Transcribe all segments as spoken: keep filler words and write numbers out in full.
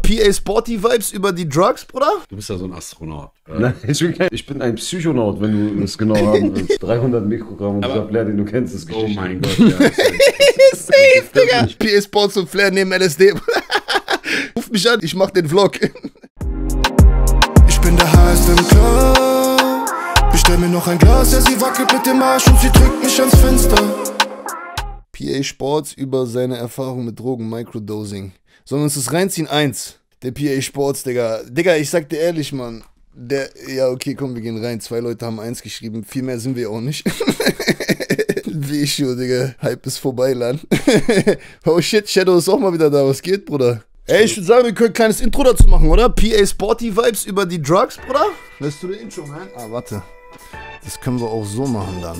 P A Sporty Vibes über die Drugs, Bruder? Du bist ja so ein Astronaut. Nein, ich bin, kein, ich bin ein Psychonaut, wenn du es genau haben willst. dreihundert Mikrogramm und dieser Flair, den du kennst, ist Geschichte. Oh mein Gott, ja. Safe, Digga. P A Sports und Flair nehmen L S D. Ruf mich an, ich mach den Vlog. Ich bin der Heiß im Club. Bestell mir noch ein Glas, ja, sie wackelt mit dem Arsch und sie drückt mich ans Fenster. P A Sports über seine Erfahrung mit Drogen, Microdosing. Sollen wir uns das reinziehen? Eins. Der P A Sports, Digga. Digga, ich sag dir ehrlich, Mann. Der, ja, okay, komm, wir gehen rein. Zwei Leute haben eins geschrieben. Viel mehr sind wir auch nicht. Wie schon, Digga. Hype ist vorbei, Lan. Oh shit, Shadow ist auch mal wieder da. Was geht, Bruder? Ey, ich würde sagen, wir können ein kleines Intro dazu machen, oder? P A Sporty Vibes über die Drugs, Bruder? Lässt du den Intro rein? Ah, warte. Das können wir auch so machen dann.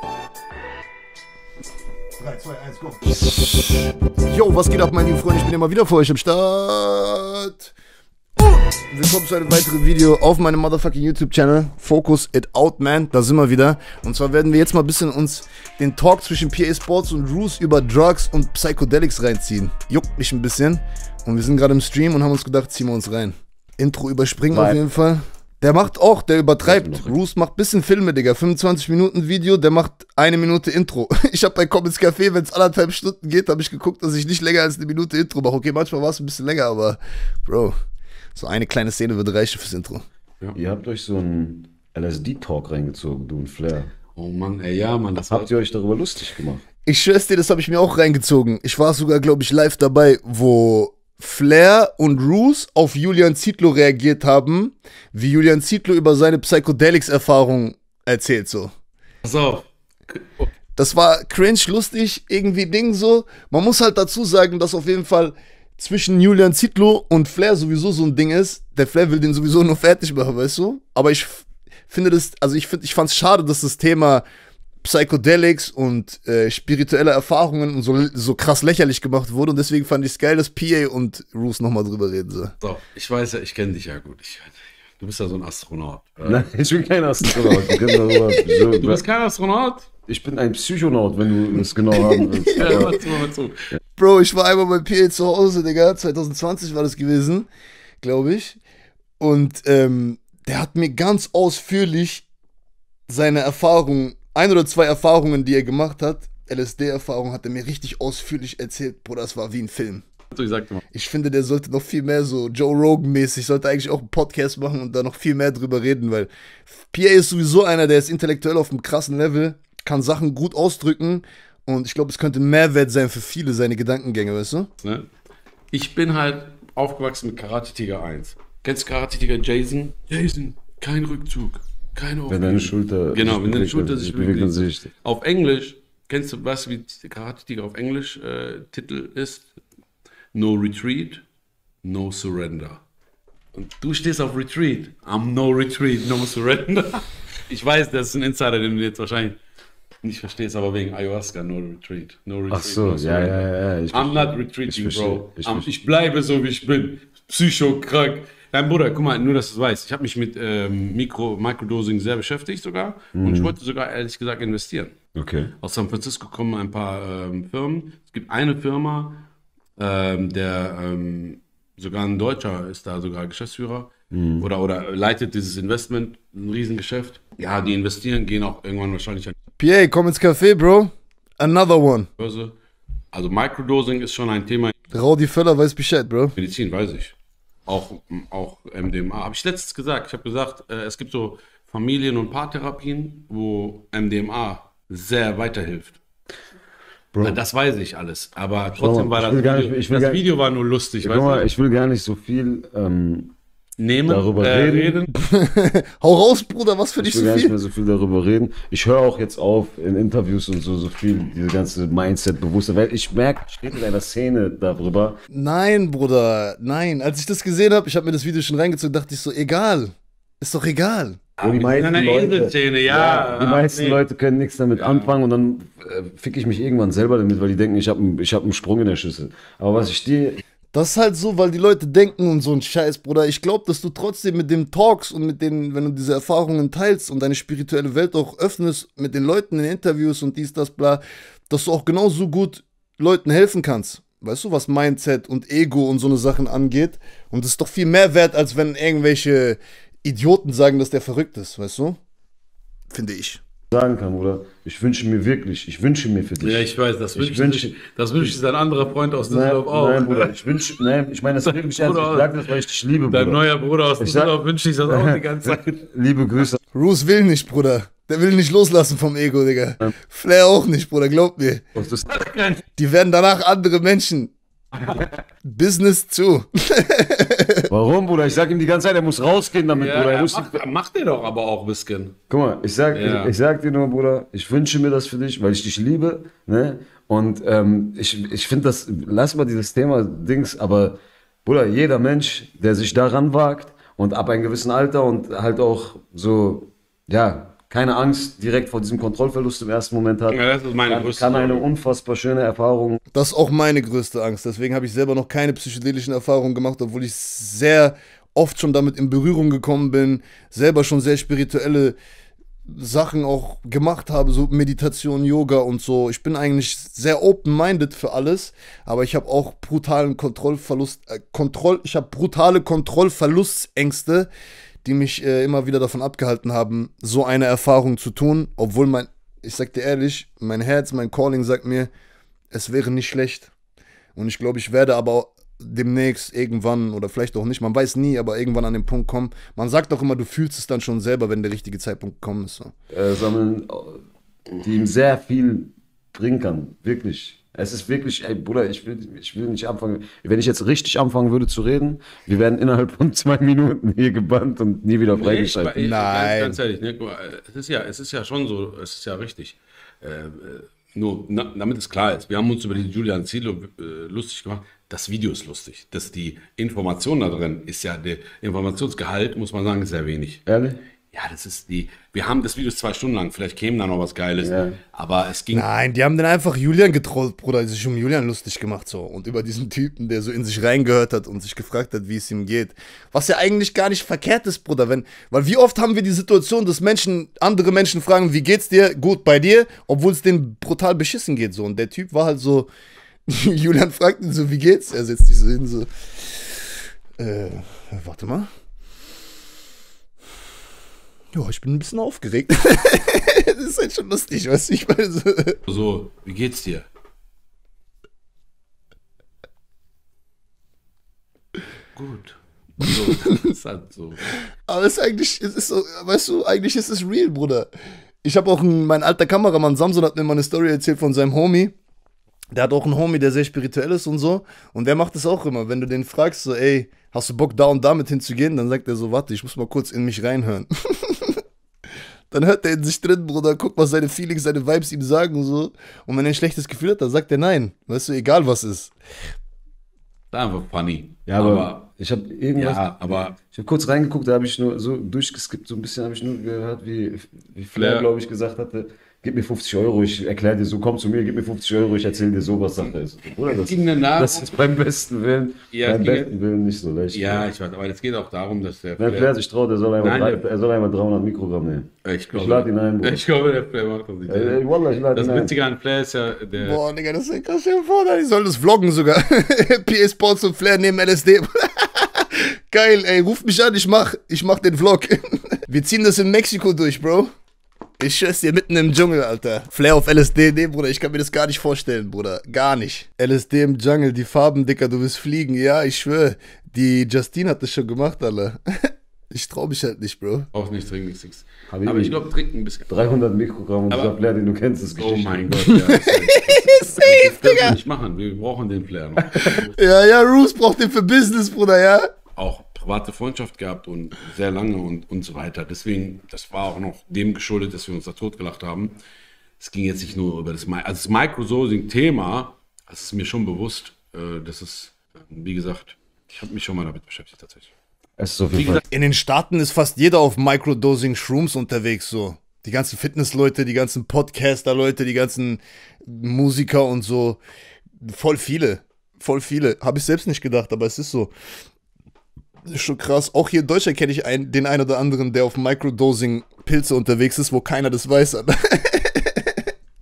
drei, zwei, eins, go. Yo, was geht ab, meine lieben Freunde? Ich bin immer wieder für euch am Start. Willkommen zu einem weiteren Video auf meinem motherfucking YouTube-Channel. Focus it out, man. Da sind wir wieder. Und zwar werden wir jetzt mal ein bisschen uns den Talk zwischen P A Sports und Roos über Drugs und Psychedelics reinziehen. Juckt mich ein bisschen. Und wir sind gerade im Stream und haben uns gedacht, ziehen wir uns rein. Intro überspringen auf jeden Fall. Der macht auch, der übertreibt. Roos macht ein bisschen Filme, Digga. fünfundzwanzig Minuten Video, der macht eine Minute Intro. Ich hab bei Komm ins Café, wenn es anderthalb Stunden geht, habe ich geguckt, dass ich nicht länger als eine Minute Intro mache. Okay, manchmal war es ein bisschen länger, aber Bro, so eine kleine Szene würde reichen fürs Intro. Ja. Ihr habt euch so einen L S D-Talk reingezogen, du und Flair. Oh Mann, ey, ja, Mann. Das habt ihr euch darüber lustig gemacht? Ich schwör's dir, das habe ich mir auch reingezogen. Ich war sogar, glaube ich, live dabei, wo Flair und Roos auf Julian Zietlow reagiert haben, wie Julian Zietlow über seine Psychedelics-Erfahrung erzählt, so. Pass auf. Das war cringe, lustig, irgendwie Ding so. Man muss halt dazu sagen, dass auf jeden Fall zwischen Julian Zietlow und Flair sowieso so ein Ding ist. Der Flair will den sowieso nur fertig machen, weißt du? Aber ich finde das, also ich finde, ich fand's schade, dass das Thema Psychedelics und äh, spirituelle Erfahrungen und so, so krass lächerlich gemacht wurde. Und deswegen fand ich es geil, dass P A und Roos nochmal drüber reden. So. So, ich weiß ja, ich kenne dich ja gut. Ich, du bist ja so ein Astronaut. Nein, ich bin kein Astronaut. Du bist kein Astronaut? Ich bin ein Psychonaut, wenn du es genau haben willst. Ja, warte mal zu. Bro, ich war einmal bei P A zu Hause, Digga. zwanzig zwanzig war das gewesen, glaube ich. Und ähm, der hat mir ganz ausführlich seine Erfahrungen, ein oder zwei Erfahrungen, die er gemacht hat, L S D-Erfahrung, hat er mir richtig ausführlich erzählt. Bruder, das war wie ein Film. Ich, sag mal. Ich finde, der sollte noch viel mehr so Joe Rogan-mäßig, sollte eigentlich auch einen Podcast machen und da noch viel mehr drüber reden, weil P A ist sowieso einer, der ist intellektuell auf einem krassen Level, kann Sachen gut ausdrücken und ich glaube, es könnte ein Mehrwert sein für viele, seine Gedankengänge, weißt du? Ich bin halt aufgewachsen mit Karate Tiger eins. Kennst du Karate Tiger Jason? Jason, kein Rückzug. Keine Aufgabe. Wenn deine Schulter Genau, wenn deine Schulter sich bewegt. Sich. Auf Englisch, kennst du was, wie Karate Tiger auf Englisch äh, Titel ist? No Retreat, No Surrender. Und du stehst auf Retreat. I'm no retreat, no surrender. Ich weiß, das ist ein Insider, den du jetzt wahrscheinlich nicht verstehst, aber wegen Ayahuasca, no retreat. No retreat, Ach so, no ja, ja, ja. Ich I'm not retreating, ich Bro. Ich, ich, ich bleibe so, wie ich bin. Psychokrank. Dein Bruder, guck mal, nur, dass du es weißt. Ich habe mich mit ähm, Mikro, Microdosing sehr beschäftigt sogar. Mhm. Und ich wollte sogar, ehrlich gesagt, investieren. Okay. Aus San Francisco kommen ein paar ähm, Firmen. Es gibt eine Firma, ähm, der ähm, sogar ein Deutscher ist da sogar Geschäftsführer. Mhm. Oder, oder leitet dieses Investment, ein Riesengeschäft. Ja, die investieren, gehen auch irgendwann wahrscheinlich an P A, komm ins Café, Bro. Another one. die Börse. Also Microdosing ist schon ein Thema. Raudi Völler weiß Bescheid, Bro. Medizin weiß ich. Auch, auch M D M A. Habe ich letztens gesagt. Ich habe gesagt, äh, es gibt so Familien- und Paartherapien, wo M D M A sehr weiterhilft. Bro. Das weiß ich alles. Aber trotzdem war das Video, nicht, ich will das gar, Video war nur lustig. Weißt mal, ich will gar nicht so viel ähm, Nehmen, darüber äh, reden. reden. Hau raus, Bruder, was für dich so viel? Ich will gar viel? nicht mehr so viel darüber reden. Ich höre auch jetzt auf, in Interviews und so, so viel, diese ganze Mindset-Bewusstsein, weil ich merke, ich rede in einer Szene darüber. Nein, Bruder, nein. Als ich das gesehen habe, ich habe mir das Video schon reingezogen, dachte ich so, egal. Ist doch egal. Und die meisten, Leute, ja, ja, die meisten nee. Leute können nichts damit ja. anfangen und dann äh, fick ich mich irgendwann selber damit, weil die denken, ich habe ich hab einen Sprung in der Schüssel. Aber was ich dir... Das ist halt so, weil die Leute denken und so ein Scheiß, Bruder. Ich glaube, dass du trotzdem mit dem Talks und mit den, wenn du diese Erfahrungen teilst und deine spirituelle Welt auch öffnest mit den Leuten in Interviews und dies, das, bla, dass du auch genauso gut Leuten helfen kannst. weißt du, was Mindset und Ego und so eine Sachen angeht. Und das ist doch viel mehr wert, als wenn irgendwelche Idioten sagen, dass der verrückt ist, weißt du? Finde ich. Sagen kann, oder? Ich wünsche mir wirklich, ich wünsche mir für dich. Ja, ich weiß, das Ich wünscht wünsche- sich, das wünscht sich dein anderer Freund aus Nein, Düsseldorf auch. nein, Bruder, ich wünsche, nein, ich meine das wirklich ernst. Ich Bruder, sage das, weil ich dich liebe, Dein Bruder. neuer Bruder aus Ich sag- Düsseldorf wünscht sich das auch die ganze Zeit. Liebe Grüße. Roos will nicht, Bruder. Der will nicht loslassen vom Ego, Digga. Flair auch nicht, Bruder, glaub mir. aus das- Die werden danach andere Menschen. Business zu. Warum, Bruder? Ich sag ihm die ganze Zeit, er muss rausgehen damit, Ja, Bruder. Er er muss macht, macht er doch aber auch ein bisschen. Guck mal, ich sag, Ja. ich, ich sag dir nur, Bruder, ich wünsche mir das für dich, weil ich dich liebe, ne? Und ähm, ich, ich finde das, lass mal dieses Thema Dings, aber Bruder, jeder Mensch, der sich daran wagt und ab einem gewissen Alter und halt auch so, ja, keine Angst direkt vor diesem Kontrollverlust im ersten Moment hat, Ja, das ist meine kann, größte kann eine Sorge. unfassbar schöne Erfahrung. Das ist auch meine größte Angst. Deswegen habe ich selber noch keine psychedelischen Erfahrungen gemacht, obwohl ich sehr oft schon damit in Berührung gekommen bin, selber schon sehr spirituelle Sachen auch gemacht habe, so Meditation, Yoga und so. Ich bin eigentlich sehr open-minded für alles, aber ich habe auch brutalen Kontrollverlust, äh, Kontroll, ich habe brutale Kontrollverlustängste, die mich äh, immer wieder davon abgehalten haben, so eine Erfahrung zu tun, obwohl mein, ich sag dir ehrlich, mein Herz, mein Calling sagt mir, es wäre nicht schlecht. Und ich glaube, ich werde aber demnächst irgendwann oder vielleicht auch nicht, man weiß nie, aber irgendwann an den Punkt kommen. Man sagt doch immer, du fühlst es dann schon selber, wenn der richtige Zeitpunkt gekommen ist. So. Äh, sammeln, die ihm sehr viel bringen kann, wirklich. Es ist wirklich, ey Bruder, ich will, ich will nicht anfangen, wenn ich jetzt richtig anfangen würde zu reden, wir werden innerhalb von zwei Minuten hier gebannt und nie wieder Ich, freigeschaltet. ich, Nein. Ganz, ganz ehrlich, ne, guck mal, es ist ja, es ist ja schon so, es ist ja richtig. Äh, äh, nur, na, damit es klar ist, wir haben uns über die Julian Zietlow äh, lustig gemacht. Das Video ist lustig. Das, die Information da drin ist ja, der Informationsgehalt, muss man sagen, ist sehr wenig. Ehrlich? Ja, das ist die, wir haben das Video zwei Stunden lang, vielleicht käme da noch was Geiles, Ja. aber es ging, Nein, die haben dann einfach Julian getrollt, Bruder, sich um Julian lustig gemacht so und über diesen Typen, der so in sich reingehört hat und sich gefragt hat, wie es ihm geht. Was ja eigentlich gar nicht verkehrt ist, Bruder, wenn, weil wie oft haben wir die Situation, dass Menschen, andere Menschen fragen, wie geht's dir? Gut, bei dir, obwohl es denen brutal beschissen geht so und der Typ war halt so, Julian fragt ihn so, wie geht's? Er setzt sich so hin so, äh, warte mal. Ja, ich bin ein bisschen aufgeregt. Das ist halt schon lustig, weißt du, ich meine so. so, wie geht's dir? Gut. So, das ist halt so. Aber es ist eigentlich, es ist so, weißt du, eigentlich ist es real, Bruder. Ich habe auch einen, mein alter Kameramann Samson hat mir mal eine Story erzählt von seinem Homie. Der hat auch einen Homie, der sehr spirituell ist und so. Und der macht das auch immer. Wenn du den fragst, so, ey, hast du Bock da und damit hinzugehen? Dann sagt er so, warte, ich muss mal kurz in mich reinhören. Dann hört er in sich drin, Bruder, guckt, was seine Feelings, seine Vibes ihm sagen und so. Und wenn er ein schlechtes Gefühl hat, dann sagt er nein. Weißt du, egal was ist. Das ist einfach funny. Ja, aber, ich habe irgendwas. ja, aber Ich habe kurz reingeguckt, da habe ich nur so durchgeskippt, so ein bisschen habe ich nur gehört, wie, wie Flair, Flair. glaube ich, gesagt hatte, gib mir fünfzig Euro, ich erkläre dir so, komm zu mir, gib mir fünfzig Euro, ich erzähle dir so, was Sache ist. Bruder, das, ging denn da- das ist beim besten Willen, Ja, beim es ging- besten Willen nicht so leicht. ja, ich weiß, aber es geht auch darum, dass der Wenn Flair sich traut, er soll einmal, Nein, drei, er soll einmal dreihundert Mikrogramm nehmen. ich glaube, Ich lade ihn ein, Bruder. ich glaube, der Flair macht das nicht. Ey, ey, Wallah, ich lade Das ihn ein. Witzige an Flair ist ja, der, Boah, Digga, das ist ja krass. Stell dir vor, die sollen das vloggen sogar. P S Sports und Flair nehmen L S D. Geil, ey, ruf mich an, ich mach, ich mach den Vlog. Wir ziehen das in Mexiko durch, Bro. Ich schwör's dir, mitten im Dschungel, Alter. Flair auf L S D, nee, Bruder, ich kann mir das gar nicht vorstellen, Bruder. Gar nicht. L S D im Dschungel, die Farben, Dicker, du wirst fliegen. Ja, ich schwör. Die Justine hat das schon gemacht, Alter. Ich trau mich halt nicht, Bro. auch nicht trinken, nichts, nichts. Habibi. Aber ich glaube, trinken ein bisschen. dreihundert Mikrogramm und Aber- dieser Flair, den du kennst, ist Oh Geschichte. mein Gott, ja. Das, das, das, das dürfen wir nicht machen. Wir brauchen den Flair noch. Ja, ja, Roos braucht den für Business, Bruder, ja. Auch private Freundschaft gehabt und sehr lange und, und so weiter. Deswegen, das war auch noch dem geschuldet, dass wir uns da totgelacht haben. Es ging jetzt nicht nur über das, Mi- also das Microdosing-Thema, das ist mir schon bewusst, äh, das ist, äh, wie gesagt, ich habe mich schon mal damit beschäftigt tatsächlich. Es ist auf Wie jeden Fall. gesagt, In den Staaten ist fast jeder auf Microdosing Shrooms unterwegs, so. Die ganzen Fitnessleute, die ganzen Podcaster-Leute, die ganzen Musiker und so. Voll viele. Voll viele. Habe ich selbst nicht gedacht, aber es ist so. Ist schon krass. Auch hier in Deutschland kenne ich einen, den einen oder anderen, der auf Microdosing Pilze unterwegs ist, wo keiner das weiß. Alter.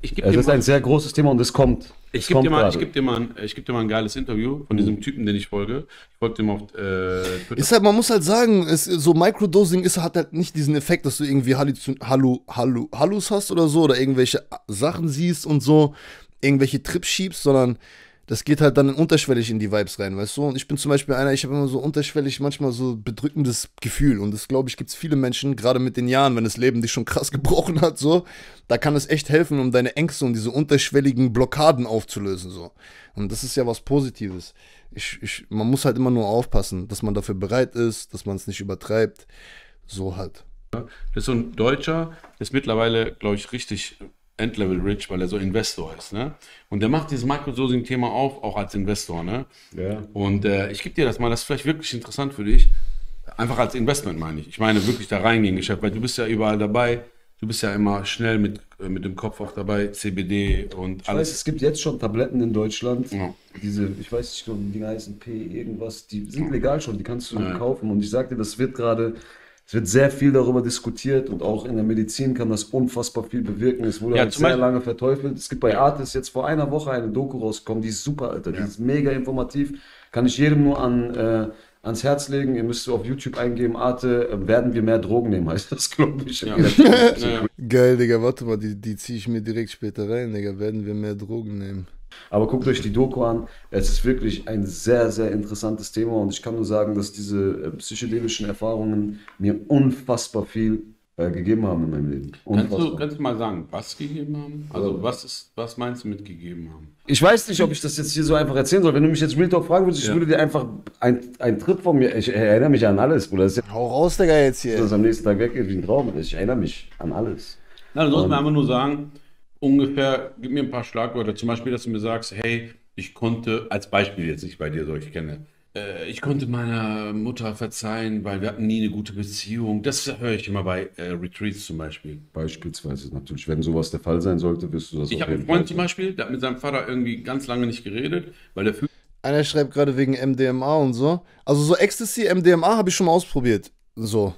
Ich geb Es dir ist mal- ein sehr großes Thema und es kommt. Ich Es gebe kommt dir, mal- ich gerade. geb dir, mal ein- ich geb dir mal ein geiles Interview von diesem Typen, den ich folge. Ich folge dem auf äh, Twitter. Ist halt, man muss halt sagen, es, so Microdosing ist, hat halt nicht diesen Effekt, dass du irgendwie Halluzin Hallu, Hallu, Hallus hast oder so oder irgendwelche Sachen siehst und so, irgendwelche Trips schiebst, sondern das geht halt dann unterschwellig in die Vibes rein, weißt du? Und ich bin zum Beispiel einer, ich habe immer so unterschwellig manchmal so bedrückendes Gefühl und das, glaube ich, gibt es viele Menschen, gerade mit den Jahren, wenn das Leben dich schon krass gebrochen hat, so, da kann es echt helfen, um deine Ängste und diese unterschwelligen Blockaden aufzulösen, so. Und das ist ja was Positives. Ich, ich, man muss halt immer nur aufpassen, dass man dafür bereit ist, dass man es nicht übertreibt, so halt. Das ist so ein Deutscher, der ist mittlerweile, glaube ich, richtig Endlevel Rich, weil er so Investor ist, ne? Und der macht dieses Microdosing-Thema auf, auch als Investor, ne? Ja. Und äh, ich gebe dir das mal, das ist vielleicht wirklich interessant für dich. Einfach als Investment meine ich. Ich meine wirklich da reingehen, Geschäft, weil du bist ja überall dabei. Du bist ja immer schnell mit, äh, mit dem Kopf auch dabei, C B D und Ich weiß, alles. es gibt jetzt schon Tabletten in Deutschland. Ja. Diese, ich weiß nicht, ich glaube, die Dinger heißen P irgendwas, die sind legal schon, die kannst du Ja. kaufen. Und ich sagte, das wird gerade, es wird sehr viel darüber diskutiert und auch in der Medizin kann das unfassbar viel bewirken. Es wurde Ja, halt zum sehr Beispiel- lange verteufelt. Es gibt bei Artis jetzt vor einer Woche eine Doku rausgekommen, die ist super, Alter, die ist mega informativ. Kann ich jedem nur an, äh, ans Herz legen. Ihr müsst auf YouTube eingeben, Arte, äh, werden wir mehr Drogen nehmen, heißt das, glaube ich. Ja. Ja. Geil, Digga, warte mal, die, die ziehe ich mir direkt später rein, Digga, werden wir mehr Drogen nehmen. Aber guckt euch die Doku an. Es ist wirklich ein sehr, sehr interessantes Thema und ich kann nur sagen, dass diese äh, psychedelischen Erfahrungen mir unfassbar viel äh, gegeben haben in meinem Leben. Kannst Unfassbar. du, kannst du mal sagen, was gegeben haben? Also was ist, was meinst du mit gegeben haben? Ich weiß nicht, ob ich das jetzt hier so einfach erzählen soll. Wenn du mich jetzt Real Talk fragen würdest, ich Ja. würde dir einfach ein- einen Trip von mir, ich erinnere mich an alles, Bruder. Das ist ja, Hau raus, Digga, jetzt hier. dass es am nächsten Tag weggeht wie ein Traum. Ich erinnere mich an alles. Na, du sollst mir einfach nur sagen, ungefähr, gib mir ein paar Schlagwörter. Zum Beispiel, dass du mir sagst, hey, ich konnte, als Beispiel jetzt nicht bei dir, so ich kenne, äh, ich konnte meiner Mutter verzeihen, weil wir hatten nie eine gute Beziehung. Das höre ich immer bei äh, Retreats zum Beispiel. Beispielsweise natürlich, wenn sowas der Fall sein sollte, wirst du das Ich auf habe einen jeden Freund Fall zum Beispiel, der hat mit seinem Vater irgendwie ganz lange nicht geredet, weil der fühlt Einer schreibt gerade wegen M D M A und so. Also so Ecstasy, M D M A habe ich schon mal ausprobiert. So.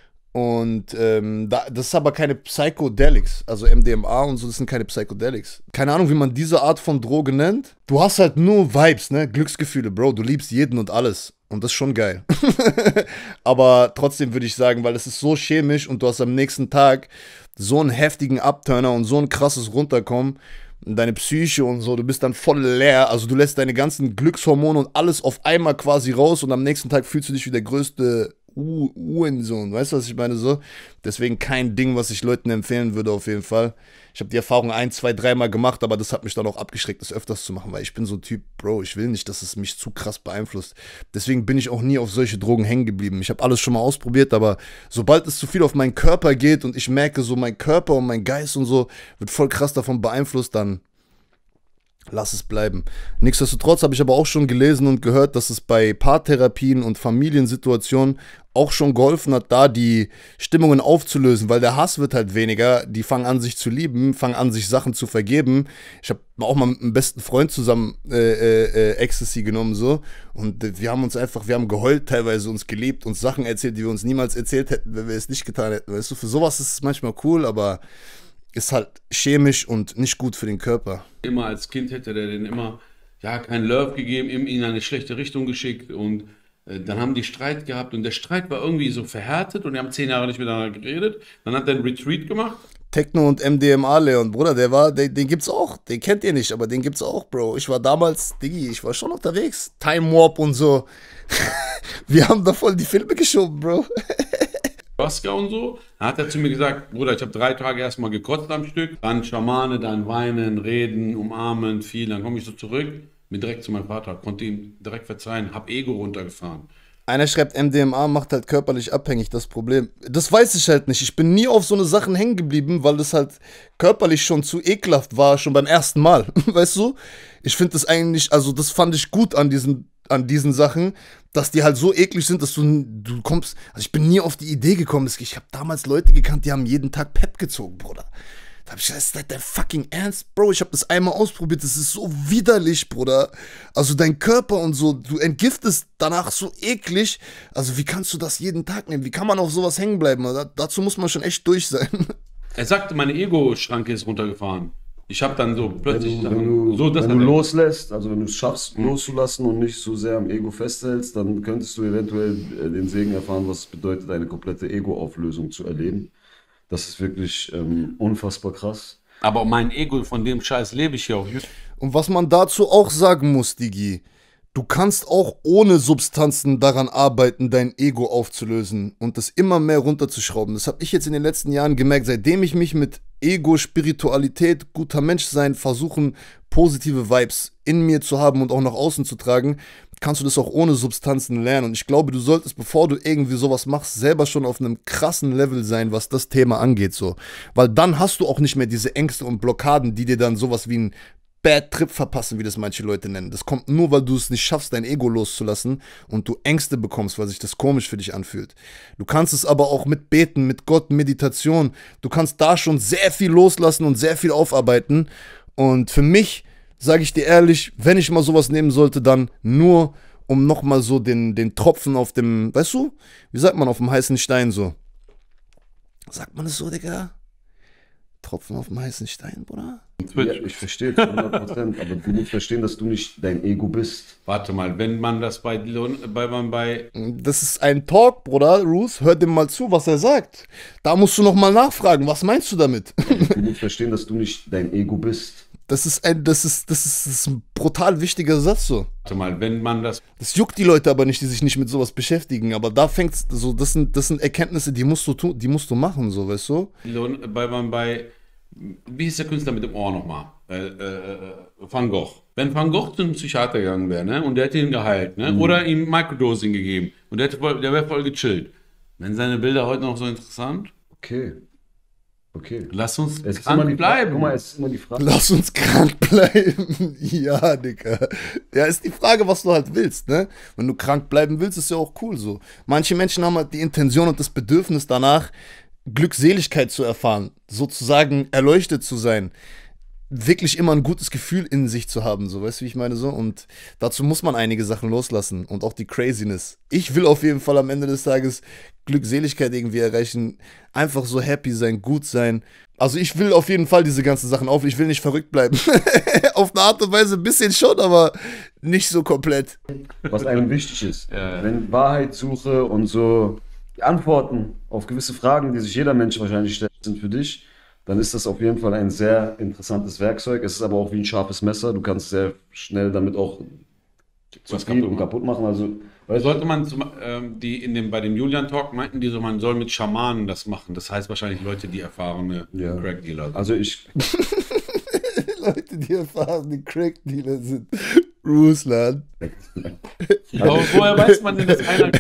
Und ähm, da, das ist aber keine Psychedelics. Also M D M A und so, das sind keine Psychedelics. Keine Ahnung, wie man diese Art von Droge nennt. Du hast halt nur Vibes, ne? Glücksgefühle, Bro. Du liebst jeden und alles. Und das ist schon geil. Aber trotzdem würde ich sagen, weil es ist so chemisch und du hast am nächsten Tag so einen heftigen Upturner und so ein krasses Runterkommen. Und deine Psyche und so, du bist dann voll leer. Also du lässt deine ganzen Glückshormone und alles auf einmal quasi raus und am nächsten Tag fühlst du dich wie der größte U- Uhrensohn. Weißt du, was ich meine? So. Deswegen kein Ding, was ich Leuten empfehlen würde, auf jeden Fall. Ich habe die Erfahrung ein, zwei, dreimal gemacht, aber das hat mich dann auch abgeschreckt, das öfters zu machen, weil ich bin so ein Typ, Bro, ich will nicht, dass es mich zu krass beeinflusst. Deswegen bin ich auch nie auf solche Drogen hängen geblieben. Ich habe alles schon mal ausprobiert, aber sobald es zu viel auf meinen Körper geht und ich merke, so mein Körper und mein Geist und so wird voll krass davon beeinflusst, dann lass es bleiben. Nichtsdestotrotz habe ich aber auch schon gelesen und gehört, dass es bei Paartherapien und Familiensituationen auch schon geholfen hat, da die Stimmungen aufzulösen, weil der Hass wird halt weniger. Die fangen an, sich zu lieben, fangen an, sich Sachen zu vergeben. Ich habe auch mal mit einem besten Freund zusammen äh, äh, Ecstasy genommen so und äh, wir haben uns einfach, wir haben geheult teilweise, uns geliebt, uns Sachen erzählt, die wir uns niemals erzählt hätten, wenn wir es nicht getan hätten. Weißt du, für sowas ist es manchmal cool, aber ist halt chemisch und nicht gut für den Körper. immer als Kind hätte der den immer, ja, kein Love gegeben, ihn in eine schlechte Richtung geschickt und äh, dann haben die Streit gehabt und der Streit war irgendwie so verhärtet und die haben zehn Jahre nicht miteinander geredet. Dann hat er einen Retreat gemacht. Techno und M D M A, Leon, Bruder, der war, den, den gibt's auch. Den kennt ihr nicht, aber den gibt's auch, Bro. Ich war damals, Diggi, ich war schon unterwegs. Time Warp und so. Wir haben da voll die Filme geschoben, Bro. Baska und so. Dann hat er zu mir gesagt, Bruder, ich habe drei Tage erstmal gekotzt am Stück. Dann Schamane, dann weinen, reden, umarmen, viel. Dann komme ich so zurück, bin direkt zu meinem Vater, konnte ihm direkt verzeihen, hab Ego runtergefahren. Einer schreibt, M D M A macht halt körperlich abhängig, das Problem. Das weiß ich halt nicht. Ich bin nie auf so eine Sachen hängen geblieben, weil das halt körperlich schon zu ekelhaft war, schon beim ersten Mal. Weißt du? Ich finde das eigentlich, also das fand ich gut an diesen, an diesen Sachen, dass die halt so eklig sind, dass du, du kommst, also ich bin nie auf die Idee gekommen, ich habe damals Leute gekannt, die haben jeden Tag Pep gezogen, Bruder. Da hab ich gesagt, ist das dein fucking Ernst, Bro? Ich habe das einmal ausprobiert, das ist so widerlich, Bruder. Also dein Körper und so, du entgiftest danach so eklig. Also wie kannst du das jeden Tag nehmen? Wie kann man auf sowas hängen bleiben? Da, dazu muss man schon echt durch sein. Er sagte, meine Ego-Schranke ist runtergefahren. Ich habe dann so Wenn plötzlich du, wenn du, so das wenn hat du er- loslässt, also wenn du es schaffst, loszulassen und nicht so sehr am Ego festhältst, dann könntest du eventuell äh, den Segen erfahren, was es bedeutet, eine komplette Ego-Auflösung zu erleben. Das ist wirklich ähm, unfassbar krass. Aber mein Ego, von dem Scheiß lebe ich ja auch. Und was man dazu auch sagen muss, Digi, du kannst auch ohne Substanzen daran arbeiten, dein Ego aufzulösen und das immer mehr runterzuschrauben. Das habe ich jetzt in den letzten Jahren gemerkt, seitdem ich mich mit Ego, Spiritualität, guter Mensch sein, versuchen, positive Vibes in mir zu haben und auch nach außen zu tragen, kannst du das auch ohne Substanzen lernen. Und ich glaube, du solltest, bevor du irgendwie sowas machst, selber schon auf einem krassen Level sein, was das Thema angeht, so. Weil dann hast du auch nicht mehr diese Ängste und Blockaden, die dir dann sowas wie ein Bad Trip verpassen, wie das manche Leute nennen. Das kommt nur, weil du es nicht schaffst, dein Ego loszulassen und du Ängste bekommst, weil sich das komisch für dich anfühlt. Du kannst es aber auch mit Beten, mit Gott, Meditation, du kannst da schon sehr viel loslassen und sehr viel aufarbeiten. Und für mich, sage ich dir ehrlich, wenn ich mal sowas nehmen sollte, dann nur, um nochmal so den, den Tropfen auf dem, weißt du, wie sagt man auf dem heißen Stein so? Sagt man das so, Digga? Tropfen auf dem heißen Stein, Bruder? Ja, ich verstehe hundert Prozent, aber du musst verstehen, dass du nicht dein Ego bist. Warte mal, wenn man das bei, bei, bei, bei Das ist ein Talk, Bruder. Ruth, hör dem mal zu, was er sagt. Da musst du nochmal nachfragen, was meinst du damit? Du musst verstehen, dass du nicht dein Ego bist. Das ist ein, das ist, das ist, das ist ein brutal wichtiger Satz so. warte mal, wenn man das Das juckt die Leute aber nicht, die sich nicht mit sowas beschäftigen. Aber da fängt's so, das sind, das sind Erkenntnisse, die musst du tun, die musst du machen, so, weißt du? bei, bei, bei wie hieß der Künstler mit dem Ohr nochmal? Äh, äh, Van Gogh. Wenn Van Gogh zu einem Psychiater gegangen wäre, ne, und der hätte ihn geheilt, ne, Mhm. oder ihm Microdosing gegeben und der, hätte voll, der wäre voll gechillt. Wären seine Bilder heute noch so interessant? Okay. Okay. Lass uns Es ist krank immer die Frage, bleiben. guck mal, es ist immer die Frage. Lass uns krank bleiben. Ja, Digga. Ja, ist die Frage, was du halt willst, ne? Wenn du krank bleiben willst, ist ja auch cool so. Manche Menschen haben halt die Intention und das Bedürfnis danach, Glückseligkeit zu erfahren, sozusagen erleuchtet zu sein, wirklich immer ein gutes Gefühl in sich zu haben, so, weißt du, wie ich meine, so, und dazu muss man einige Sachen loslassen und auch die Craziness. Ich will auf jeden Fall am Ende des Tages Glückseligkeit irgendwie erreichen, einfach so happy sein, gut sein. Also ich will auf jeden Fall diese ganzen Sachen auf, ich will nicht verrückt bleiben. Auf eine Art und Weise ein bisschen schon, aber nicht so komplett. Was einem wichtig ist. Ja. Wenn Wahrheitssuche und so die Antworten auf gewisse Fragen, die sich jeder Mensch wahrscheinlich stellt, sind für dich, dann ist das auf jeden Fall ein sehr interessantes Werkzeug. Es ist aber auch wie ein scharfes Messer. Du kannst sehr schnell damit auch zu Was viel kaputt und kaputt machen. Also, weißt Sollte man, zum, ähm, die in dem, bei dem Julian-Talk meinten die so, man soll mit Schamanen das machen. Das heißt wahrscheinlich Leute, die erfahrene Ja. Crack-Dealer sind. also ich, Leute, die erfahrene Crack-Dealer sind. Russland. Aber woher weiß man denn, dass einer...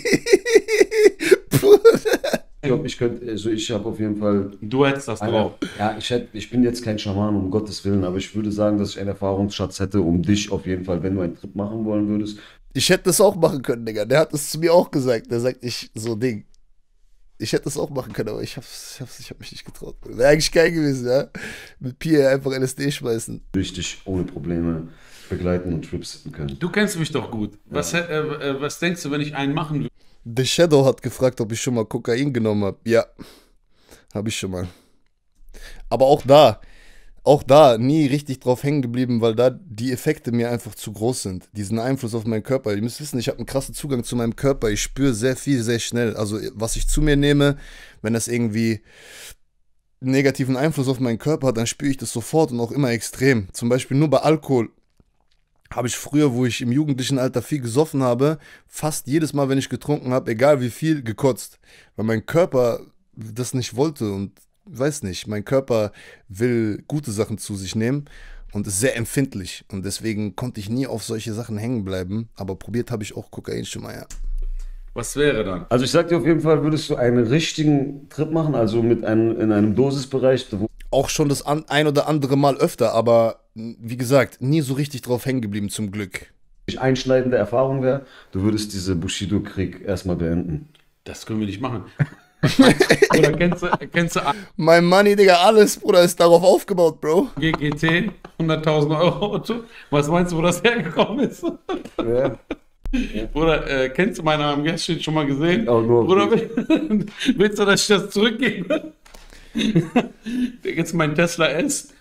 ich glaube, ich könnte, also ich habe auf jeden Fall, Du hättest das drauf. ja, ich hätte, ich bin jetzt kein Schaman, um Gottes Willen, aber ich würde sagen, dass ich einen Erfahrungsschatz hätte, um dich auf jeden Fall, wenn du einen Trip machen wollen würdest. Ich hätte das auch machen können, Digga. Der hat es zu mir auch gesagt. Der sagt, ich, so Ding. Ich hätte das auch machen können, aber ich hab's, ich hab's, ich hab mich nicht getraut. Wäre eigentlich geil gewesen, ja. Mit Pierre einfach L S D schmeißen. Richtig ohne Probleme begleiten und Trips sitzen können. Du kennst mich doch gut. Was, äh, äh, was denkst du, wenn ich einen machen würde? The Shadow hat gefragt, ob ich schon mal Kokain genommen habe. Ja, habe ich schon mal. Aber auch da, auch da nie richtig drauf hängen geblieben, weil da die Effekte mir einfach zu groß sind. Diesen Einfluss auf meinen Körper. Ihr müsst wissen, ich habe einen krassen Zugang zu meinem Körper. Ich spüre sehr viel, sehr schnell. Also was ich zu mir nehme, wenn das irgendwie einen negativen Einfluss auf meinen Körper hat, dann spüre ich das sofort und auch immer extrem. Zum Beispiel nur bei Alkohol. Habe ich früher, wo ich im jugendlichen Alter viel gesoffen habe, fast jedes Mal, wenn ich getrunken habe, egal wie viel, gekotzt. Weil mein Körper das nicht wollte und weiß nicht, mein Körper will gute Sachen zu sich nehmen und ist sehr empfindlich. Und deswegen konnte ich nie auf solche Sachen hängen bleiben. Aber probiert habe ich auch Kokain schon mal, ja. Was wäre dann? Also ich sag dir auf jeden Fall, würdest du einen richtigen Trip machen, also mit einem, in einem Dosisbereich, wo Auch schon das an, ein oder andere Mal öfter, aber wie gesagt, nie so richtig drauf hängen geblieben, zum Glück. einschneidende Erfahrung wäre, du würdest diese Bushido-Krieg erstmal beenden. Das können wir nicht machen. Oder kennst du, kennst du Mein Money, Digga, alles, Bruder, ist darauf aufgebaut, Bro. G G T, hunderttausend Euro Auto? Was meinst du, wo das hergekommen ist? Ja. Oder äh, kennst du meine A M G-Shit schon mal gesehen? Auch nur auf Oder willst du, dass ich das zurückgebe? Jetzt mein Tesla S,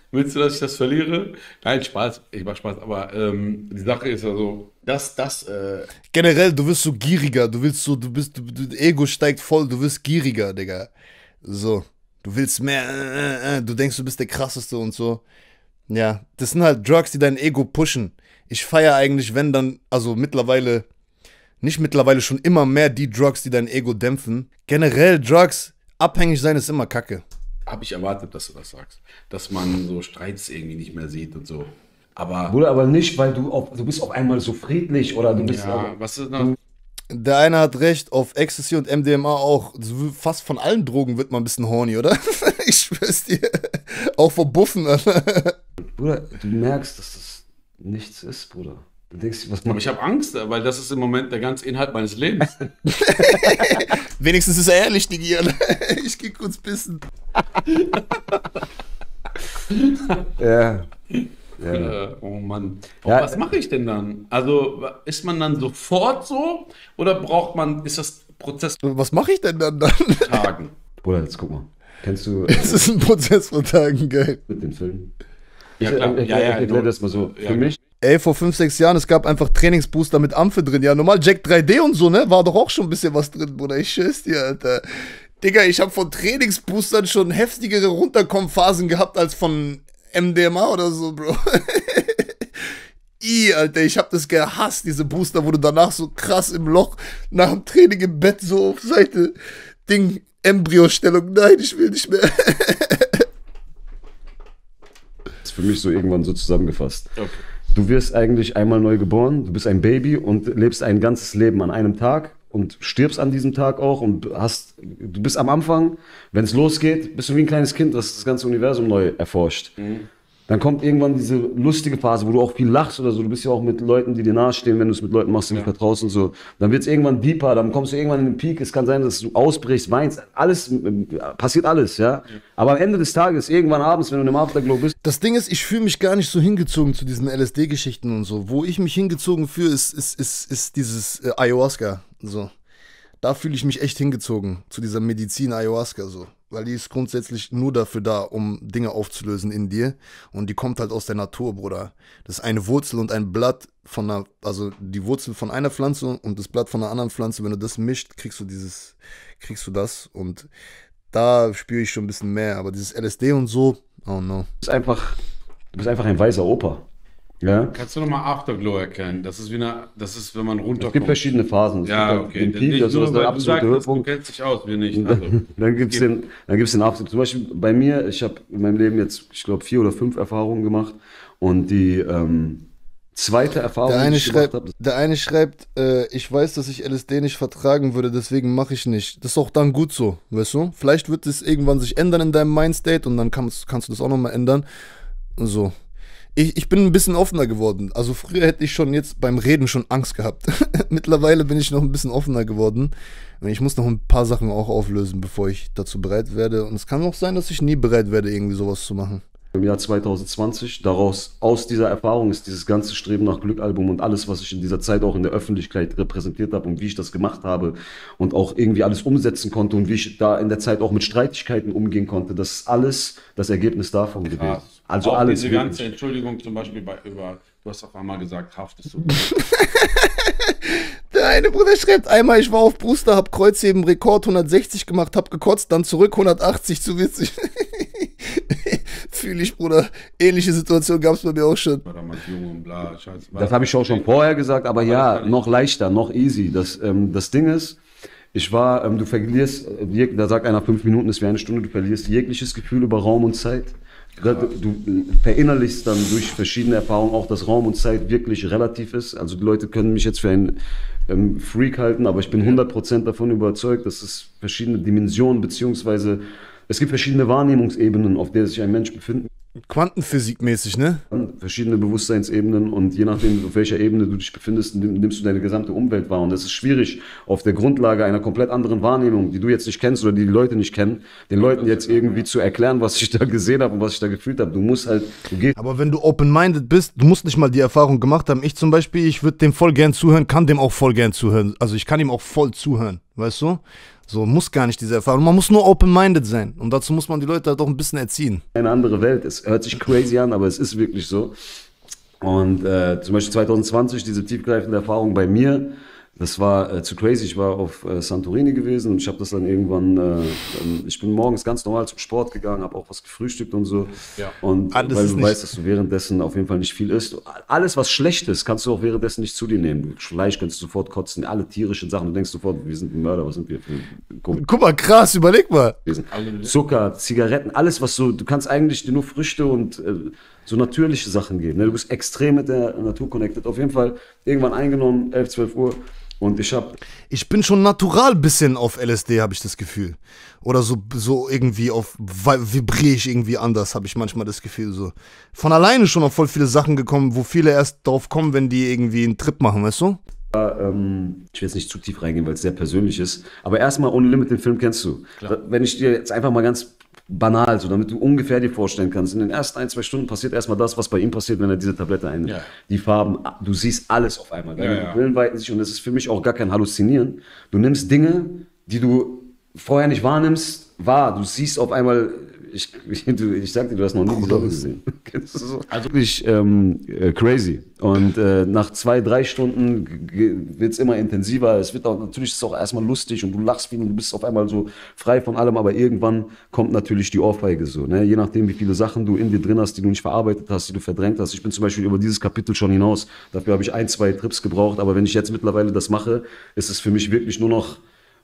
Willst du, dass ich das verliere? Nein, Spaß. Ich mach Spaß. Aber ähm, die Sache ist ja so, dass das. Äh, Generell, du wirst so gieriger, du willst so, du bist, du, du, Ego steigt voll, du wirst gieriger, Digga. So, du willst mehr, äh, äh, du denkst, du bist der Krasseste und so. Ja, das sind halt Drugs, die dein Ego pushen. Ich feiere eigentlich, wenn dann, also mittlerweile, nicht mittlerweile, schon immer mehr die Drugs, die dein Ego dämpfen. Generell Drugs, abhängig sein ist immer Kacke. habe ich erwartet, dass du das sagst. Dass man so Streits irgendwie nicht mehr sieht und so. Aber. Bruder, aber nicht, weil du auf, du bist auf einmal so friedlich oder du bist. Ja, auch, was ist noch? Der eine hat recht, auf Ecstasy und M D M A auch. Fast von allen Drogen wird man ein bisschen horny, oder? Ich schwör's dir. Auch vom Buffen, Alter. Bruder, du merkst, dass das nichts ist, Bruder. Du denkst, was Aber man. ich habe Angst, weil das ist im Moment der ganze Inhalt meines Lebens. Wenigstens ist er ehrlich, Digi. Ich geh kurz pissen. Ja. Ja. Äh, oh Mann. Oh, Ja. was mache ich denn dann? Also ist man dann sofort so oder braucht man, ist das Prozess Was mache ich denn dann? dann? von Tagen? Bruder, jetzt guck mal. Kennst du Es ist ein Prozess von Tagen, geil. mit den Filmen? Ja, klar. Ich, ich, Ja, ja, ich erkläre du- das mal so. ja, Für mich, Ey, vor fünf, sechs Jahren, es gab einfach Trainingsbooster mit Amphe drin. Ja, normal Jack drei D und so, ne? War doch auch schon ein bisschen was drin, Bruder. Ich schwör's dir, Alter. Digga, ich hab von Trainingsboostern schon heftigere Runterkommenphasen gehabt als von M D M A oder so, Bro. I, Alter, ich hab das gehasst, diese Booster, wo du danach so krass im Loch nach dem Training im Bett so auf Seite Ding, Embryostellung. Nein, ich will nicht mehr. ist für mich so irgendwann so zusammengefasst. Okay. Du wirst eigentlich einmal neu geboren, du bist ein Baby und lebst ein ganzes Leben an einem Tag und stirbst an diesem Tag auch und hast, du bist am Anfang, wenn es losgeht, bist du wie ein kleines Kind, das das ganze Universum neu erforscht. Dann kommt irgendwann diese lustige Phase, wo du auch viel lachst oder so. Du bist ja auch mit Leuten, die dir nahestehen, wenn du es mit Leuten machst, denen du vertraust und so. Dann wird es irgendwann deeper, dann kommst du irgendwann in den Peak. Es kann sein, dass du ausbrichst, weinst. Alles, äh, passiert alles, ja. Aber am Ende des Tages, irgendwann abends, wenn du in einem Afterglow bist, Das Ding ist, ich fühle mich gar nicht so hingezogen zu diesen L S D-Geschichten und so. Wo ich mich hingezogen fühle, ist, ist, ist, ist dieses äh, Ayahuasca. So. Da fühle ich mich echt hingezogen zu dieser Medizin Ayahuasca so. Weil die ist grundsätzlich nur dafür da, um Dinge aufzulösen in dir. Und die kommt halt aus der Natur, Bruder. Das ist eine Wurzel und ein Blatt von einer, also die Wurzel von einer Pflanze und das Blatt von einer anderen Pflanze. Wenn du das mischt, kriegst du dieses, kriegst du das. Und da spüre ich schon ein bisschen mehr. Aber dieses L S D und so, oh no. bist einfach, du bist einfach ein weißer Opa. Ja. Kannst du nochmal Afterglow erkennen? Das ist wie eine, das ist, wenn man Es runterkommt. gibt verschiedene Phasen. Es Ja, gibt okay. Den Peak, Nicht das nur, ist weil der du sagst, absolute du Höhepunkt. kennst dich aus, wir nicht. Also, Dann gibt es den, dann gibt's den Abschnitt. Zum Beispiel bei mir, ich habe in meinem Leben jetzt, ich glaube, vier oder fünf Erfahrungen gemacht. Und die ähm, zweite Erfahrung, Der die eine ich gemacht schreibt, habe, der eine schreibt äh, ich weiß, dass ich L S D nicht vertragen würde, deswegen mache ich nicht. Das ist auch dann gut so, weißt du? Vielleicht wird es irgendwann sich ändern in deinem Mindstate und dann kannst, kannst du das auch nochmal ändern. So. Ich, ich bin ein bisschen offener geworden. Also früher hätte ich schon jetzt beim Reden schon Angst gehabt. Mittlerweile bin ich noch ein bisschen offener geworden. Und ich muss noch ein paar Sachen auch auflösen, bevor ich dazu bereit werde. Und es kann auch sein, dass ich nie bereit werde, irgendwie sowas zu machen. im Jahr zwanzig zwanzig, daraus, aus dieser Erfahrung ist dieses ganze Streben nach Glück-Album und alles, was ich in dieser Zeit auch in der Öffentlichkeit repräsentiert habe und wie ich das gemacht habe und auch irgendwie alles umsetzen konnte und wie ich da in der Zeit auch mit Streitigkeiten umgehen konnte, das ist alles das Ergebnis davon gewesen. krass. Also auch alles diese wirklich. ganze Entschuldigung zum Beispiel bei, über, du hast auf einmal gesagt, Haft ist so. Der eine Bruder schreibt einmal, ich war auf Brewster, hab Kreuzheben Rekord hundertsechzig gemacht, hab gekotzt, dann zurück hundertachtzig, zu witzig. Fühl ich, Bruder. Ähnliche Situation gab's bei mir auch schon. War damals jung und bla, scheiße. Das habe ich auch schon vorher gesagt, aber das ja, kann ich- noch leichter, noch easy. Das, ähm, das Ding ist, ich war, ähm, du verlierst, äh, jeg- da sagt einer, fünf Minuten ist wie eine Stunde, du verlierst jegliches Gefühl über Raum und Zeit. Da, du, du verinnerlichst dann durch verschiedene Erfahrungen auch, dass Raum und Zeit wirklich relativ ist. Also die Leute können mich jetzt für einen ähm, Freak halten, aber ich bin hundert Prozent davon überzeugt, dass es verschiedene Dimensionen beziehungsweise es gibt verschiedene Wahrnehmungsebenen, auf der sich ein Mensch befinden Quantenphysikmäßig, ne? kann, verschiedene Bewusstseinsebenen und je nachdem, auf welcher Ebene du dich befindest, nimm- nimmst du deine gesamte Umwelt wahr. Und es ist schwierig, auf der Grundlage einer komplett anderen Wahrnehmung, die du jetzt nicht kennst oder die die Leute nicht kennen, den Leuten jetzt irgendwie zu erklären, was ich da gesehen habe und was ich da gefühlt habe. Du musst halt, du gehst Aber wenn du open-minded bist, du musst nicht mal die Erfahrung gemacht haben. Ich zum Beispiel, ich würde dem voll gern zuhören, kann dem auch voll gern zuhören. Also ich kann ihm auch voll zuhören, weißt du? So, muss gar nicht diese Erfahrung. Man muss nur open-minded sein. Und dazu muss man die Leute halt auch ein bisschen erziehen. Eine andere Welt. Es hört sich crazy an, aber es ist wirklich so. Und äh, zum Beispiel zwanzig zwanzig, diese tiefgreifende Erfahrung bei mir, das war äh, zu crazy. Ich war auf äh, Santorini gewesen und ich habe das dann irgendwann, äh, ähm, ich bin morgens ganz normal zum Sport gegangen, habe auch was gefrühstückt und so. Ja. Und Alles weil ist du nicht- weißt, dass du währenddessen auf jeden Fall nicht viel isst. Alles, was schlecht ist, kannst du auch währenddessen nicht zu dir nehmen. Fleisch kannst du sofort kotzen, alle tierischen Sachen. Du denkst sofort, wir sind Mörder, was sind wir für Kumpel Guck mal, krass, überleg mal. gewesen. Zucker, Zigaretten, alles, was so, du kannst eigentlich dir nur Früchte und äh, so natürliche Sachen geben. Ne? Du bist extrem mit der Natur connected. Auf jeden Fall irgendwann eingenommen, elf, zwölf Uhr. Und ich habe Ich bin schon natural bisschen auf L S D, habe ich das Gefühl. Oder so, so irgendwie auf, vibriere ich irgendwie anders, habe ich manchmal das Gefühl. So. Von alleine schon auf voll viele Sachen gekommen, wo viele erst drauf kommen, wenn die irgendwie einen Trip machen, weißt du? Ähm, ich will jetzt nicht zu tief reingehen, weil es sehr persönlich ist. Aber erstmal, Ohne Limit, den Film kennst du. Da, wenn ich dir jetzt einfach mal ganz banal, so damit du ungefähr dir vorstellen kannst, in den ersten ein, zwei Stunden passiert erstmal das, was bei ihm passiert, wenn er diese Tablette einnimmt. Ja. Die Farben, du siehst alles auf einmal. Deine Ja, ja. Brillen weiten sich und das ist für mich auch gar kein Halluzinieren. Du nimmst Dinge, die du vorher nicht wahrnimmst, wahr. Du siehst auf einmal, ich, ich, du, ich sag dir, du hast noch nie die Sonne gesehen. Also wirklich ähm, äh, crazy. Und äh, nach zwei, drei Stunden wird es immer intensiver. Es wird auch, natürlich ist es auch erstmal lustig und du lachst viel und du bist auf einmal so frei von allem, aber irgendwann kommt natürlich die Ohrfeige so. Ne? Je nachdem, wie viele Sachen du in dir drin hast, die du nicht verarbeitet hast, die du verdrängt hast. Ich bin zum Beispiel über dieses Kapitel schon hinaus. Dafür habe ich ein, zwei Trips gebraucht, aber wenn ich jetzt mittlerweile das mache, ist es für mich wirklich nur noch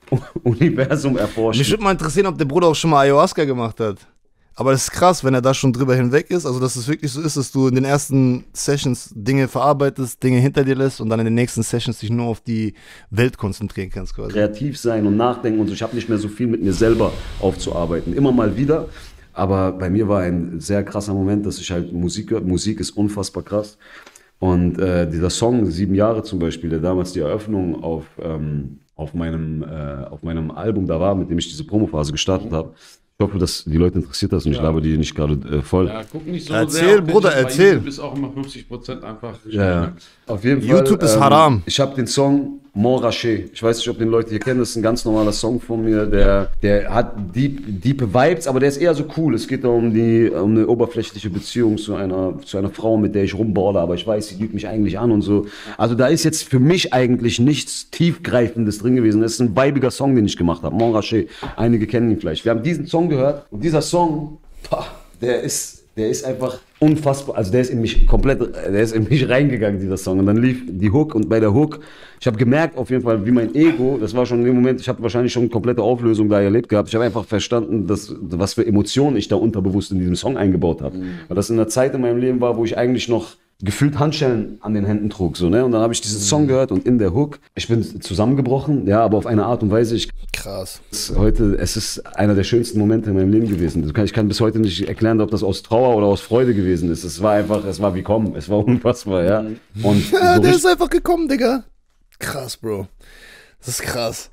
Universum erforschen. Mich würde mal interessieren, ob der Bruder auch schon mal Ayahuasca gemacht hat. Aber das ist krass, wenn er da schon drüber hinweg ist. Also, dass es wirklich so ist, dass du in den ersten Sessions Dinge verarbeitest, Dinge hinter dir lässt und dann in den nächsten Sessions dich nur auf die Welt konzentrieren kannst, quasi. Kreativ sein und nachdenken und so. Ich habe nicht mehr so viel mit mir selber aufzuarbeiten. Immer mal wieder. Aber bei mir war ein sehr krasser Moment, dass ich halt Musik gehört. Musik ist unfassbar krass. Und äh, dieser Song, Sieben Jahre zum Beispiel, der damals die Eröffnung auf, ähm, auf, meinem, äh, auf meinem Album da war, mit dem ich diese Promophase gestartet habe. Ich hoffe, dass die Leute interessiert das und ich Ja. labe die nicht gerade äh, voll. Ja, guck nicht so Erzähl, sehr auf den Bruder, Chat, weil erzähl. YouTube ist auch immer fünfzig Prozent einfach. Ja, auf jeden Fall. YouTube ist haram. Ich habe den Song Mon Raché. Ich weiß nicht, ob den Leute hier kennen. Das ist ein ganz normaler Song von mir. Der, der hat deep, diepe Vibes, aber der ist eher so cool. Es geht da um, die, um eine oberflächliche Beziehung zu einer, zu einer Frau, mit der ich rumballer, aber ich weiß, sie lügt mich eigentlich an und so. Also da ist jetzt für mich eigentlich nichts Tiefgreifendes drin gewesen. Das ist ein weibiger Song, den ich gemacht habe. Mon Raché. Einige kennen ihn vielleicht. Wir haben diesen Song gehört und dieser Song, boah, der ist... Der ist einfach unfassbar, also der ist in mich komplett, der ist in mich reingegangen, dieser Song. Und dann lief die Hook und bei der Hook, ich habe gemerkt auf jeden Fall, wie mein Ego, das war schon in dem Moment, ich habe wahrscheinlich schon eine komplette Auflösung da erlebt gehabt. Ich habe einfach verstanden, dass, was für Emotionen ich da unterbewusst in diesem Song eingebaut habe. Mhm. Weil das in einer Zeit in meinem Leben war, wo ich eigentlich noch gefühlt Handschellen an den Händen trug, so, ne? Und dann habe ich diesen Song gehört und in der Hook, ich bin zusammengebrochen, ja, aber auf eine Art und Weise, ich Krass. heute, es ist einer der schönsten Momente in meinem Leben gewesen. Ich kann bis heute nicht erklären, ob das aus Trauer oder aus Freude gewesen ist. Es war einfach, es war wie kommen, es war unfassbar, ja. Und Ja, so der richtig, ist einfach gekommen, Digga. Krass, Bro. Das ist krass.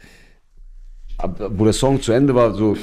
ab- wo der Song zu Ende war, so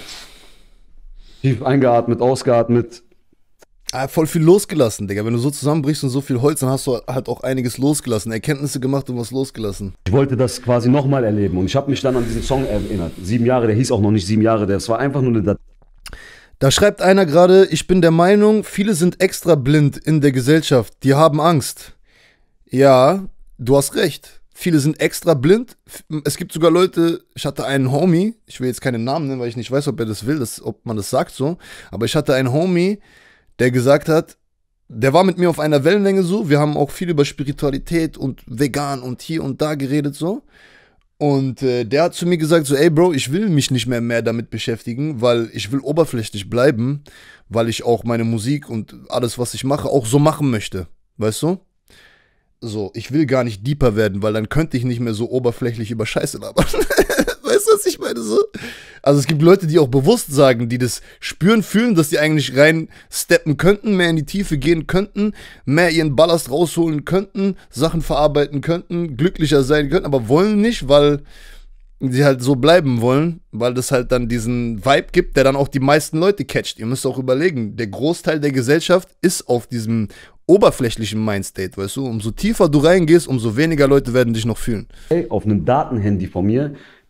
tief eingeatmet, ausgeatmet. Ah, voll viel losgelassen, Digga. Wenn du so zusammenbrichst und so viel Holz, dann hast du halt auch einiges losgelassen. Erkenntnisse gemacht und was losgelassen. Ich wollte das quasi nochmal erleben und ich habe mich dann an diesen Song erinnert. Sieben Jahre, der hieß auch noch nicht sieben Jahre, das war einfach nur eine Datei. Da schreibt einer gerade, ich bin der Meinung, viele sind extra blind in der Gesellschaft. Die haben Angst. Ja, du hast recht. Viele sind extra blind. Es gibt sogar Leute, ich hatte einen Homie, ich will jetzt keinen Namen nennen, weil ich nicht weiß, ob er das will, das, ob man das sagt so, aber ich hatte einen Homie, der gesagt hat, der war mit mir auf einer Wellenlänge so, wir haben auch viel über Spiritualität und vegan und hier und da geredet so. Und äh, der hat zu mir gesagt so, ey Bro, ich will mich nicht mehr mehr damit beschäftigen, weil ich will oberflächlich bleiben, weil ich auch meine Musik und alles, was ich mache, auch so machen möchte, weißt du? So, ich will gar nicht deeper werden, weil dann könnte ich nicht mehr so oberflächlich über Scheiße labern. Weißt du, was ich meine? So? Also es gibt Leute, die auch bewusst sagen, die das spüren, fühlen, dass die eigentlich rein steppen könnten, mehr in die Tiefe gehen könnten, mehr ihren Ballast rausholen könnten, Sachen verarbeiten könnten, glücklicher sein könnten, aber wollen nicht, weil sie halt so bleiben wollen, weil das halt dann diesen Vibe gibt, der dann auch die meisten Leute catcht. Ihr müsst auch überlegen, der Großteil der Gesellschaft ist auf diesem oberflächlichen Mindstate, weißt du? Umso tiefer du reingehst, umso weniger Leute werden dich noch fühlen. auf einem Datenhandy von mir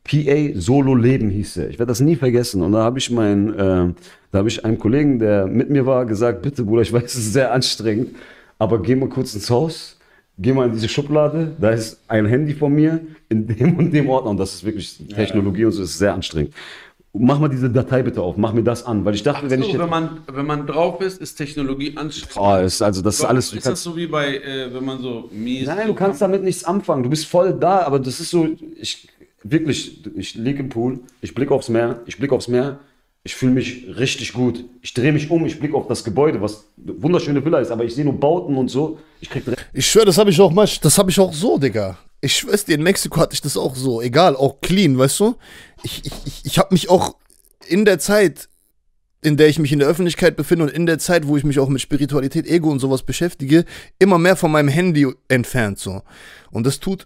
P A Solo Leben hieß er. Ich werde das nie vergessen. Und da habe ich meinen, äh, da habe ich einem Kollegen, der mit mir war, gesagt, bitte Bruder, ich weiß, es ist sehr anstrengend, aber geh mal kurz ins Haus, geh mal in diese Schublade, da ist ein Handy von mir in dem und dem Ordner und das ist wirklich Technologie ja, ja. und so, ist sehr anstrengend. Mach mal diese Datei bitte auf, mach mir das an, weil ich dachte, Ach wenn so, ich jetzt, wenn man wenn man drauf ist, ist Technologie anstrengend. Oh, ist, also das ist alles. Ist das so wie bei, äh, wenn man so mies. Nein, du kannst damit nichts anfangen. Du bist voll da, aber das ist so, ich wirklich, ich liege im Pool, ich blicke aufs Meer, ich blicke aufs Meer, ich fühle mich richtig gut. Ich drehe mich um, ich blicke auf das Gebäude, was eine wunderschöne Villa ist, aber ich sehe nur Bauten und so. Ich krieg Ich schwöre, das habe ich auch mal, das habe ich auch so, Digga. Ich schwör's dir, in Mexiko hatte ich das auch so. Egal, auch clean, weißt du? Ich, ich, ich, ich habe mich auch in der Zeit, in der ich mich in der Öffentlichkeit befinde und in der Zeit, wo ich mich auch mit Spiritualität, Ego und sowas beschäftige, immer mehr von meinem Handy entfernt, so. Und das tut,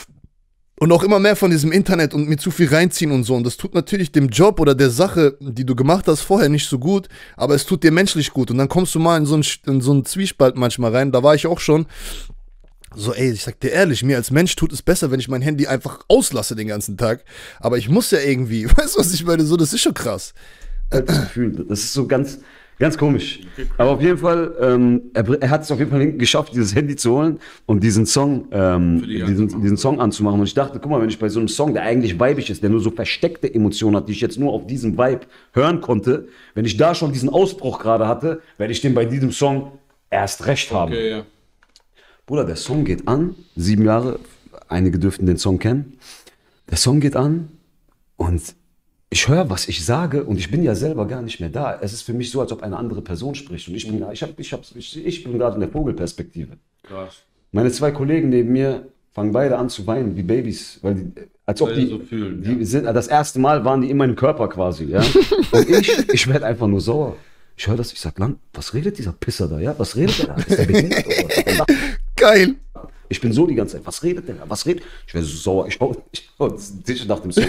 und auch immer mehr von diesem Internet und mir zu viel reinziehen und so. Und das tut natürlich dem Job oder der Sache, die du gemacht hast, vorher nicht so gut, aber es tut dir menschlich gut. Und dann kommst du mal in so einen, in so einen Zwiespalt manchmal rein, da war ich auch schon. So, ey, ich sag dir ehrlich, mir als Mensch tut es besser, wenn ich mein Handy einfach auslasse den ganzen Tag. Aber ich muss ja irgendwie, weißt du, was ich meine? So, das ist schon krass. Das Gefühl, das ist so ganz, ganz komisch. Aber auf jeden Fall, ähm, er, er hat es auf jeden Fall geschafft, dieses Handy zu holen und diesen Song, ähm, die diesen, diesen Song anzumachen. Und ich dachte, guck mal, wenn ich bei so einem Song, der eigentlich weibig ist, der nur so versteckte Emotionen hat, die ich jetzt nur auf diesem Vibe hören konnte, wenn ich da schon diesen Ausbruch gerade hatte, werde ich den bei diesem Song erst recht haben. Okay, ja. Bruder, der Song geht an, sieben Jahre, einige dürften den Song kennen. Der Song geht an und ich höre, was ich sage und ich bin ja selber gar nicht mehr da. Es ist für mich so, als ob eine andere Person spricht und ich bin, ich hab, ich hab, ich, ich bin gerade in der Vogelperspektive. Krass. Meine zwei Kollegen neben mir fangen beide an zu weinen, wie Babys, weil die, als ob Weil die, die so fühlen, die ja. sind, das erste Mal waren die in meinem Körper quasi, ja. Und ich, ich werde einfach nur sauer. Ich höre das, ich sag, Lang, was redet dieser Pisser da, ja? Was redet der da? Ist der behindert oder was? Geil. Ich bin so die ganze Zeit, was redet der da? Was redet? Ich werde so sauer, ich hau, ich hau dich nach dem Song.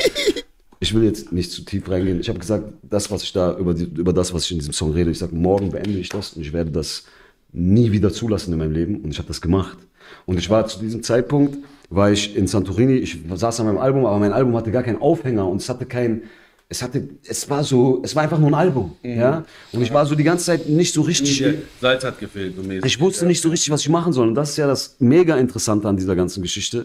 Ich will jetzt nicht zu tief reingehen. Ich habe gesagt, das, was ich da, über, die, über das, was ich in diesem Song rede, ich sage, morgen beende ich das und ich werde das nie wieder zulassen in meinem Leben. Und ich habe das gemacht. Und ich war zu diesem Zeitpunkt, war ich in Santorini, ich saß an meinem Album, aber mein Album hatte gar keinen Aufhänger und es hatte kein, es hatte, es war so, es war einfach nur ein Album, mhm. ja. Und ich war so die ganze Zeit nicht so richtig. Der Salz hat gefehlt, so mäßig. Ich wusste nicht so richtig, was ich machen soll. Und das ist ja das mega Interessante an dieser ganzen Geschichte.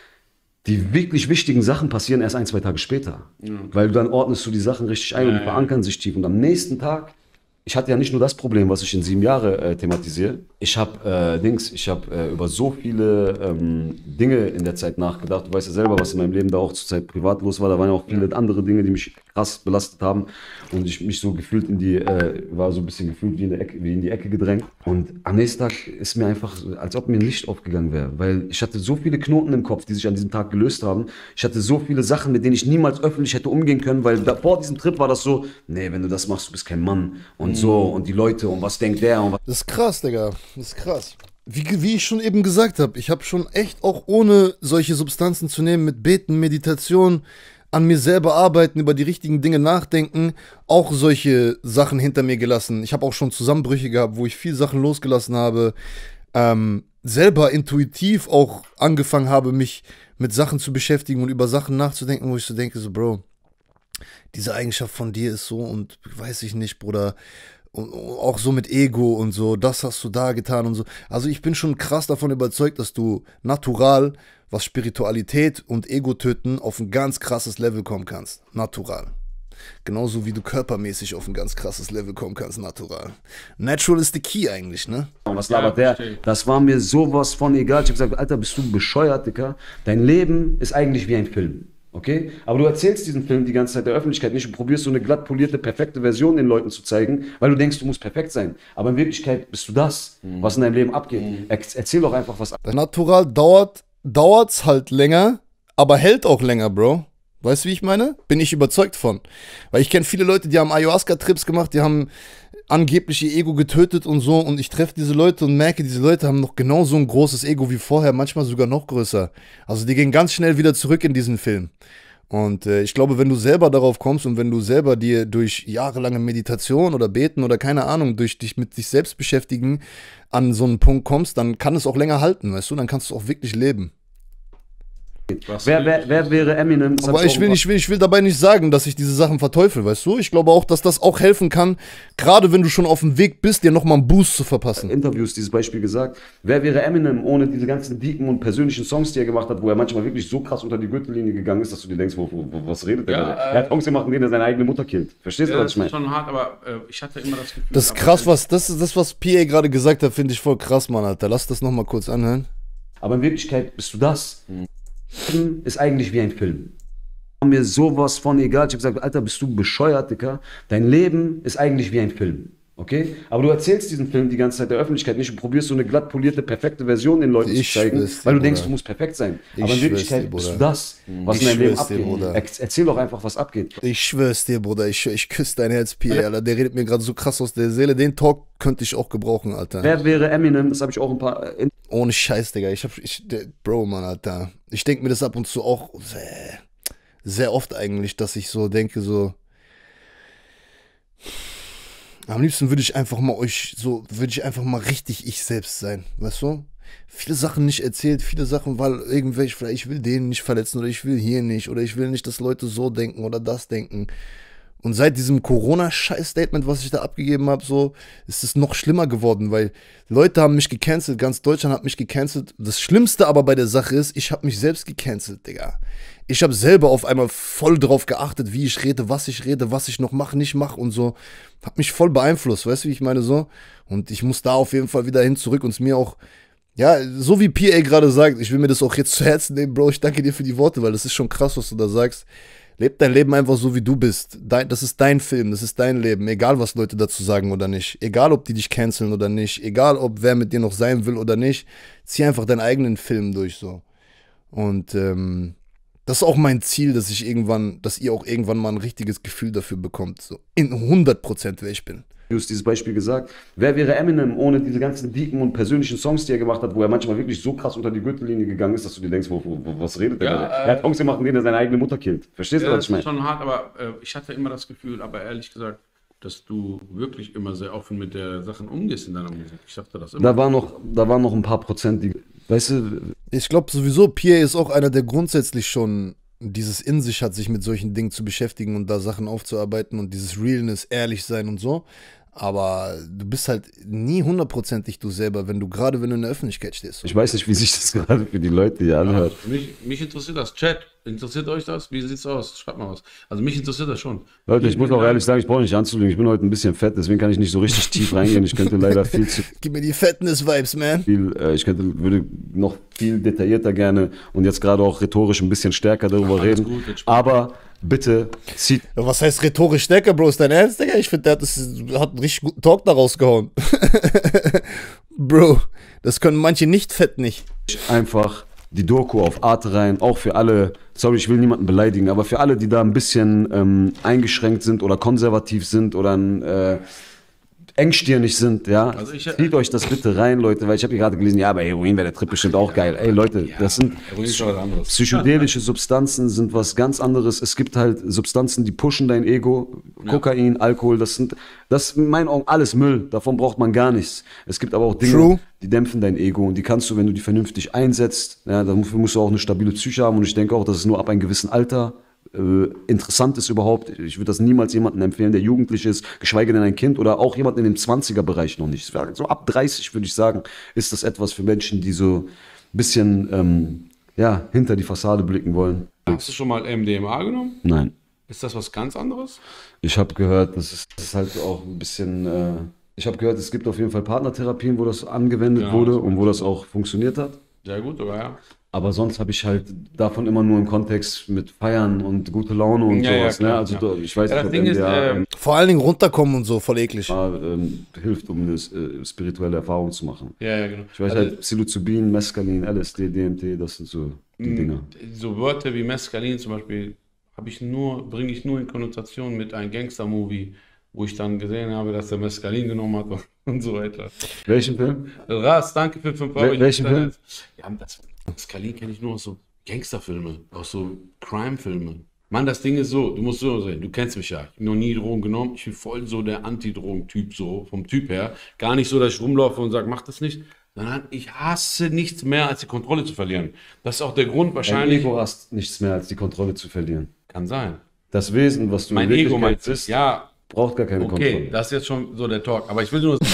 Die wirklich wichtigen Sachen passieren erst ein, zwei Tage später. Okay. Weil dann ordnest du die Sachen richtig ein ja, und die verankern sich tief. Und am nächsten Tag, ich hatte ja nicht nur das Problem, was ich in sieben Jahre äh, thematisiere. Ich habe äh, Dings, ich habe äh, über so viele ähm, Dinge in der Zeit nachgedacht. Du weißt ja selber, was in meinem Leben da auch zur Zeit privat los war. Da waren ja auch viele andere Dinge, die mich krass belastet haben. Und ich mich so gefühlt in die, äh, war so ein bisschen gefühlt wie in, der Ecke, wie in die Ecke gedrängt. Und am nächsten Tag ist mir einfach, als ob mir ein Licht aufgegangen wäre. Weil ich hatte so viele Knoten im Kopf, die sich an diesem Tag gelöst haben. Ich hatte so viele Sachen, mit denen ich niemals öffentlich hätte umgehen können. Weil da, vor diesem Trip war das so, nee, wenn du das machst, du bist kein Mann. Und so, und die Leute, und was denkt der? Und was das ist krass, Digga. Das ist krass. Wie, wie ich schon eben gesagt habe, ich habe schon echt auch ohne solche Substanzen zu nehmen, mit Beten, Meditation, an mir selber arbeiten, über die richtigen Dinge nachdenken, auch solche Sachen hinter mir gelassen. Ich habe auch schon Zusammenbrüche gehabt, wo ich viel Sachen losgelassen habe, ähm, selber intuitiv auch angefangen habe, mich mit Sachen zu beschäftigen und über Sachen nachzudenken, wo ich so denke, so Bro, diese Eigenschaft von dir ist so und weiß ich nicht, Bruder, und auch so mit Ego und so, das hast du da getan und so. Also ich bin schon krass davon überzeugt, dass du natural, was Spiritualität und Ego-Töten auf ein ganz krasses Level kommen kannst. Natural. Genauso wie du körpermäßig auf ein ganz krasses Level kommen kannst, natural. Natural ist the key eigentlich, ne? Was labert der? Das war mir sowas von egal. Ich hab gesagt, Alter, bist du bescheuert, Dicker? Dein Leben ist eigentlich wie ein Film. Okay? Aber du erzählst diesen Film die ganze Zeit der Öffentlichkeit nicht und probierst so eine glatt polierte, perfekte Version den Leuten zu zeigen, weil du denkst, du musst perfekt sein. Aber in Wirklichkeit bist du das, mhm. was in deinem Leben abgeht. Mhm. Erzähl doch einfach was. Natural dauert, dauert's halt länger, aber hält auch länger, Bro. Weißt du, wie ich meine? Bin ich überzeugt von. Weil ich kenne viele Leute, die haben Ayahuasca-Trips gemacht, die haben angeblich ihr Ego getötet und so. Und ich treffe diese Leute und merke, diese Leute haben noch genauso ein großes Ego wie vorher, manchmal sogar noch größer. Also die gehen ganz schnell wieder zurück in diesen Film. Und äh, ich glaube, wenn du selber darauf kommst und wenn du selber dir durch jahrelange Meditation oder Beten oder keine Ahnung, durch dich mit sich selbst beschäftigen an so einen Punkt kommst, dann kann es auch länger halten, weißt du? Dann kannst du auch wirklich leben. Wer, wer, wer wäre Eminem? Das hab Aber ich auch will, ein nicht, will, ich will dabei nicht sagen, dass ich diese Sachen verteufel, weißt du? Ich glaube auch, dass das auch helfen kann, gerade wenn du schon auf dem Weg bist, dir nochmal einen Boost zu verpassen. Interviews dieses Beispiel gesagt. Wer wäre Eminem ohne diese ganzen deepen und persönlichen Songs, die er gemacht hat, wo er manchmal wirklich so krass unter die Gürtellinie gegangen ist, dass du dir denkst, wo, wo, wo, was redet der? Ja, da? äh, er hat Songs gemacht, in denen er seine eigene Mutter killt. Verstehst du, Ja, was das ich meine? ist schon hart, aber äh, ich hatte immer das Gefühl... Das ist aber- krass, was, das ist das, was P A gerade gesagt hat, finde ich voll krass, Mann, Alter. Lass das nochmal kurz anhören. Aber in Wirklichkeit bist du das. Film ist eigentlich wie ein Film. Mir sowas von egal. Ich habe gesagt, Alter, bist du bescheuert, Dicker? Dein Leben ist eigentlich wie ein Film. Okay? Aber du erzählst diesen Film die ganze Zeit der Öffentlichkeit nicht und probierst so eine glatt polierte, perfekte Version den Leuten Ich zu zeigen, schwör's dir, weil du denkst, Bruder. du musst perfekt sein. Ich Aber in schwör's Wirklichkeit dir, bist du Bruder. das, was Ich in deinem Leben schwör's dir, abgeht. Bruder. Er- Erzähl doch einfach, was abgeht. Ich schwör's dir, Bruder, ich, ich küsse dein Herz, P A, Alter. Der redet mir gerade so krass aus der Seele. Den Talk könnte ich auch gebrauchen, Alter. Wer wäre Eminem? Das habe ich auch ein paar. äh, Ohne Scheiß, Digga. Ich hab, ich, der, Bro, Mann, Alter. Ich denke mir das ab und zu auch sehr, sehr oft eigentlich, dass ich so denke, so. Am liebsten würde ich einfach mal euch, so, würde ich einfach mal richtig ich selbst sein, weißt du? Viele Sachen nicht erzählt, viele Sachen, weil irgendwelche, vielleicht ich will den nicht verletzen oder ich will hier nicht oder ich will nicht, dass Leute so denken oder das denken. Und seit diesem Corona-Scheiß-Statement, was ich da abgegeben habe, so, ist es noch schlimmer geworden, weil Leute haben mich gecancelt, ganz Deutschland hat mich gecancelt. Das Schlimmste aber bei der Sache ist, ich habe mich selbst gecancelt, Digga. Ich habe selber auf einmal voll drauf geachtet, wie ich rede, was ich rede, was ich noch mache, nicht mache und so. Hat mich voll beeinflusst, weißt du, wie ich meine, so. Und ich muss da auf jeden Fall wieder hin zurück und es mir auch, ja, so wie P A gerade sagt, ich will mir das auch jetzt zu Herzen nehmen, Bro, ich danke dir für die Worte, weil das ist schon krass, was du da sagst. Leb dein Leben einfach so, wie du bist. Dein, das ist dein Film, das ist dein Leben. Egal, was Leute dazu sagen oder nicht. Egal, ob die dich canceln oder nicht. Egal, ob wer mit dir noch sein will oder nicht. Zieh einfach deinen eigenen Film durch, so. Und ähm, das ist auch mein Ziel, dass ich irgendwann, dass ihr auch irgendwann mal ein richtiges Gefühl dafür bekommt. So in hundert Prozent, wer ich bin. dieses Beispiel gesagt. Wer wäre Eminem ohne diese ganzen deepen und persönlichen Songs, die er gemacht hat, wo er manchmal wirklich so krass unter die Gürtellinie gegangen ist, dass du dir denkst, wo, wo, wo, was redet der? Ja, da? äh, er hat Songs gemacht, in denen er seine eigene Mutter killt. Verstehst du, Ja, was das ich ist meine? schon hart, aber äh, ich hatte immer das Gefühl, aber ehrlich gesagt, dass du wirklich immer sehr offen mit der Sachen umgehst in deiner Musik. Ich dachte das immer. Da war noch, da waren noch ein paar Prozent, die, weißt du, Ich glaube sowieso, P A ist auch einer, der grundsätzlich schon dieses in sich hat, sich mit solchen Dingen zu beschäftigen und da Sachen aufzuarbeiten und dieses Realness, ehrlich sein und so. Aber du bist halt nie hundertprozentig du selber, wenn du gerade wenn du in der Öffentlichkeit stehst. ich weiß nicht, wie sich das gerade für die Leute hier anhört. mich, mich interessiert das. Chat, interessiert euch das? Wie sieht's aus? Schreibt mal was. Also mich interessiert das schon. Leute, ich muss auch ehrlich sagen, ich brauche nicht anzulügen. Ich bin heute ein bisschen fett, deswegen kann ich nicht so richtig tief reingehen. Ich könnte leider viel zu Gib mir die Fatness-Vibes, man. viel, äh, ich könnte, würde noch viel detaillierter gerne und jetzt gerade auch rhetorisch ein bisschen stärker darüber Ach, alles reden. gut, entspannt. Aber bitte zieht Ja, was heißt rhetorisch stärker, Bro? Ist dein Ernst, Digga? Ich finde, der hat, das, hat einen richtig guten Talk da rausgehauen. Bro, das können manche nicht fett nicht. einfach die Doku auf Arte rein, auch für alle, sorry, ich will niemanden beleidigen, aber für alle, die da ein bisschen ähm, eingeschränkt sind oder konservativ sind oder ein, äh, engstirnig sind, ja, Also ich- zieht euch das bitte rein, Leute, weil ich habe hier gerade gelesen, ja, bei Heroin wäre der Trip bestimmt auch geil. Ey, Leute, das sind Heroin ist schon was anderes. psychedelische Substanzen sind was ganz anderes. Es gibt halt Substanzen, die pushen dein Ego. Kokain, Alkohol, das sind, das ist in meinen Augen alles Müll. Davon braucht man gar nichts. Es gibt aber auch Dinge, True. die dämpfen dein Ego und die kannst du, wenn du die vernünftig einsetzt, ja, dafür musst du auch eine stabile Psyche haben und ich denke auch, dass es nur ab einem gewissen Alter äh, interessant ist überhaupt. Ich würde das niemals jemandem empfehlen, der jugendlich ist, geschweige denn ein Kind oder auch jemand in dem zwanziger-Bereich noch nicht. So ab dreißig würde ich sagen, ist das etwas für Menschen, die so ein bisschen ähm, ja, hinter die Fassade blicken wollen. Hast du schon mal M D M A genommen? Nein. Ist das was ganz anderes? Ich habe gehört, das ist, das ist halt auch ein bisschen, äh, ich habe gehört, es gibt auf jeden Fall Partnertherapien, wo das angewendet Genau, wurde das und wo das auch funktioniert hat. Sehr gut, aber ja. Aber sonst habe ich halt davon immer nur im Kontext mit Feiern und gute Laune und Ja, ja, sowas. klar, ne? Also ja. da- ich weiß Ja, nicht, das ob Ding ist, M D A ähm, Vor allen Dingen runterkommen und so, voll eklig. ähm, hilft, um eine äh, spirituelle Erfahrung zu machen. Ja, ja, genau. Ich weiß Also, halt, Psilocybin, Mescalin, L S D, D M T, das sind so die Dinger. so Wörter wie Mescalin zum Beispiel habe ich nur, bringe ich nur in Konnotation mit einem Gangster-Movie, wo ich dann gesehen habe, dass der Mescalin genommen hat und so weiter. Welchen Film? Ras, danke für fünf Euro. Wel- welchen Film? Ja, das Mescalin kenne ich nur aus so Gangsterfilme, aus so Crime-Filme. Mann, das Ding ist so, du musst so sehen, du kennst mich ja, ich habe noch nie Drogen genommen, ich bin voll so der Anti-Drogen-Typ, so vom Typ her. Gar nicht so, dass ich rumlaufe und sage, mach das nicht. sondern ich hasse nichts mehr, als die Kontrolle zu verlieren. Das ist auch der Grund Dein wahrscheinlich. Ego hast nichts mehr, als die Kontrolle zu verlieren. Kann sein. Das Wesen, was du Mein in Ego Wirklichkeit meinst du? bist, Ja, braucht gar keine okay, Kontrolle. das ist jetzt schon so der Talk. Aber ich will nur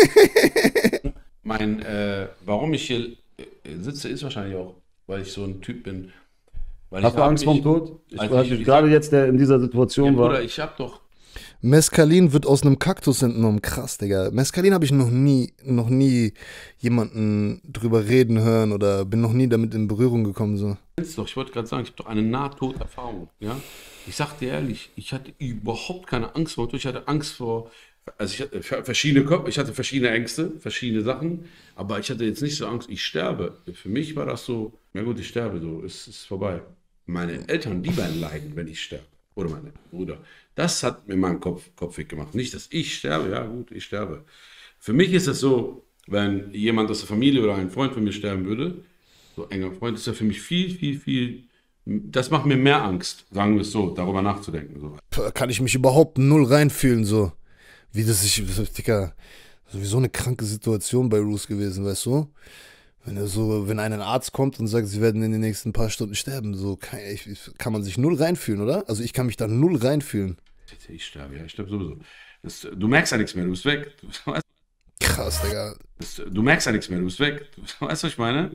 mein, äh, warum ich hier sitze, ist wahrscheinlich auch, weil ich so ein Typ bin. Weil Hast ich du hab Angst mich- vorm Tod? Ich, Also also ich- ich- gerade jetzt, der in dieser Ja, Situation war. Bruder, ich hab doch. Mescalin wird aus einem Kaktus entnommen. Krass, Digga. Mescalin habe ich noch nie, noch nie jemanden drüber reden hören oder bin noch nie damit in Berührung gekommen. So. Kennst doch, ich wollte gerade sagen, ich habe doch eine Nahtoderfahrung. Ja? Ich sag dir ehrlich, ich hatte überhaupt keine Angst vor Tod. Ich hatte Angst vor, also ich hatte ver- verschiedene Kopf, ich hatte verschiedene Ängste, verschiedene Sachen, aber ich hatte jetzt nicht so Angst, ich sterbe. Für mich war das so, ja gut, ich sterbe, so, es ist vorbei. Meine Eltern, die werden leiden, wenn ich sterbe. Oder meine Brüder. Das hat mir meinen Kopf, Kopf weggemacht. Nicht, dass ich sterbe, ja gut, ich sterbe. Für mich ist es so, wenn jemand aus der Familie oder ein Freund von mir sterben würde, so enger Freund, ist ja für mich viel, viel, viel, das macht mir mehr Angst, sagen wir es so, darüber nachzudenken. So. Puh, kann ich mich überhaupt null reinfühlen, so. Wie das ich, Digga, sowieso eine kranke Situation bei Roos gewesen, weißt du? Wenn er so, wenn ein Arzt kommt und sagt, sie werden in den nächsten paar Stunden sterben, so kann, ich, kann man sich null reinfühlen, oder? Also ich kann mich da null reinfühlen. Ich sterbe, ja, ich sterbe sowieso. Das, du merkst ja nichts mehr, du bist weg. Du, weißt, Krass, Digga. das, du merkst ja nichts mehr, du bist weg. Du, weißt du, was ich meine?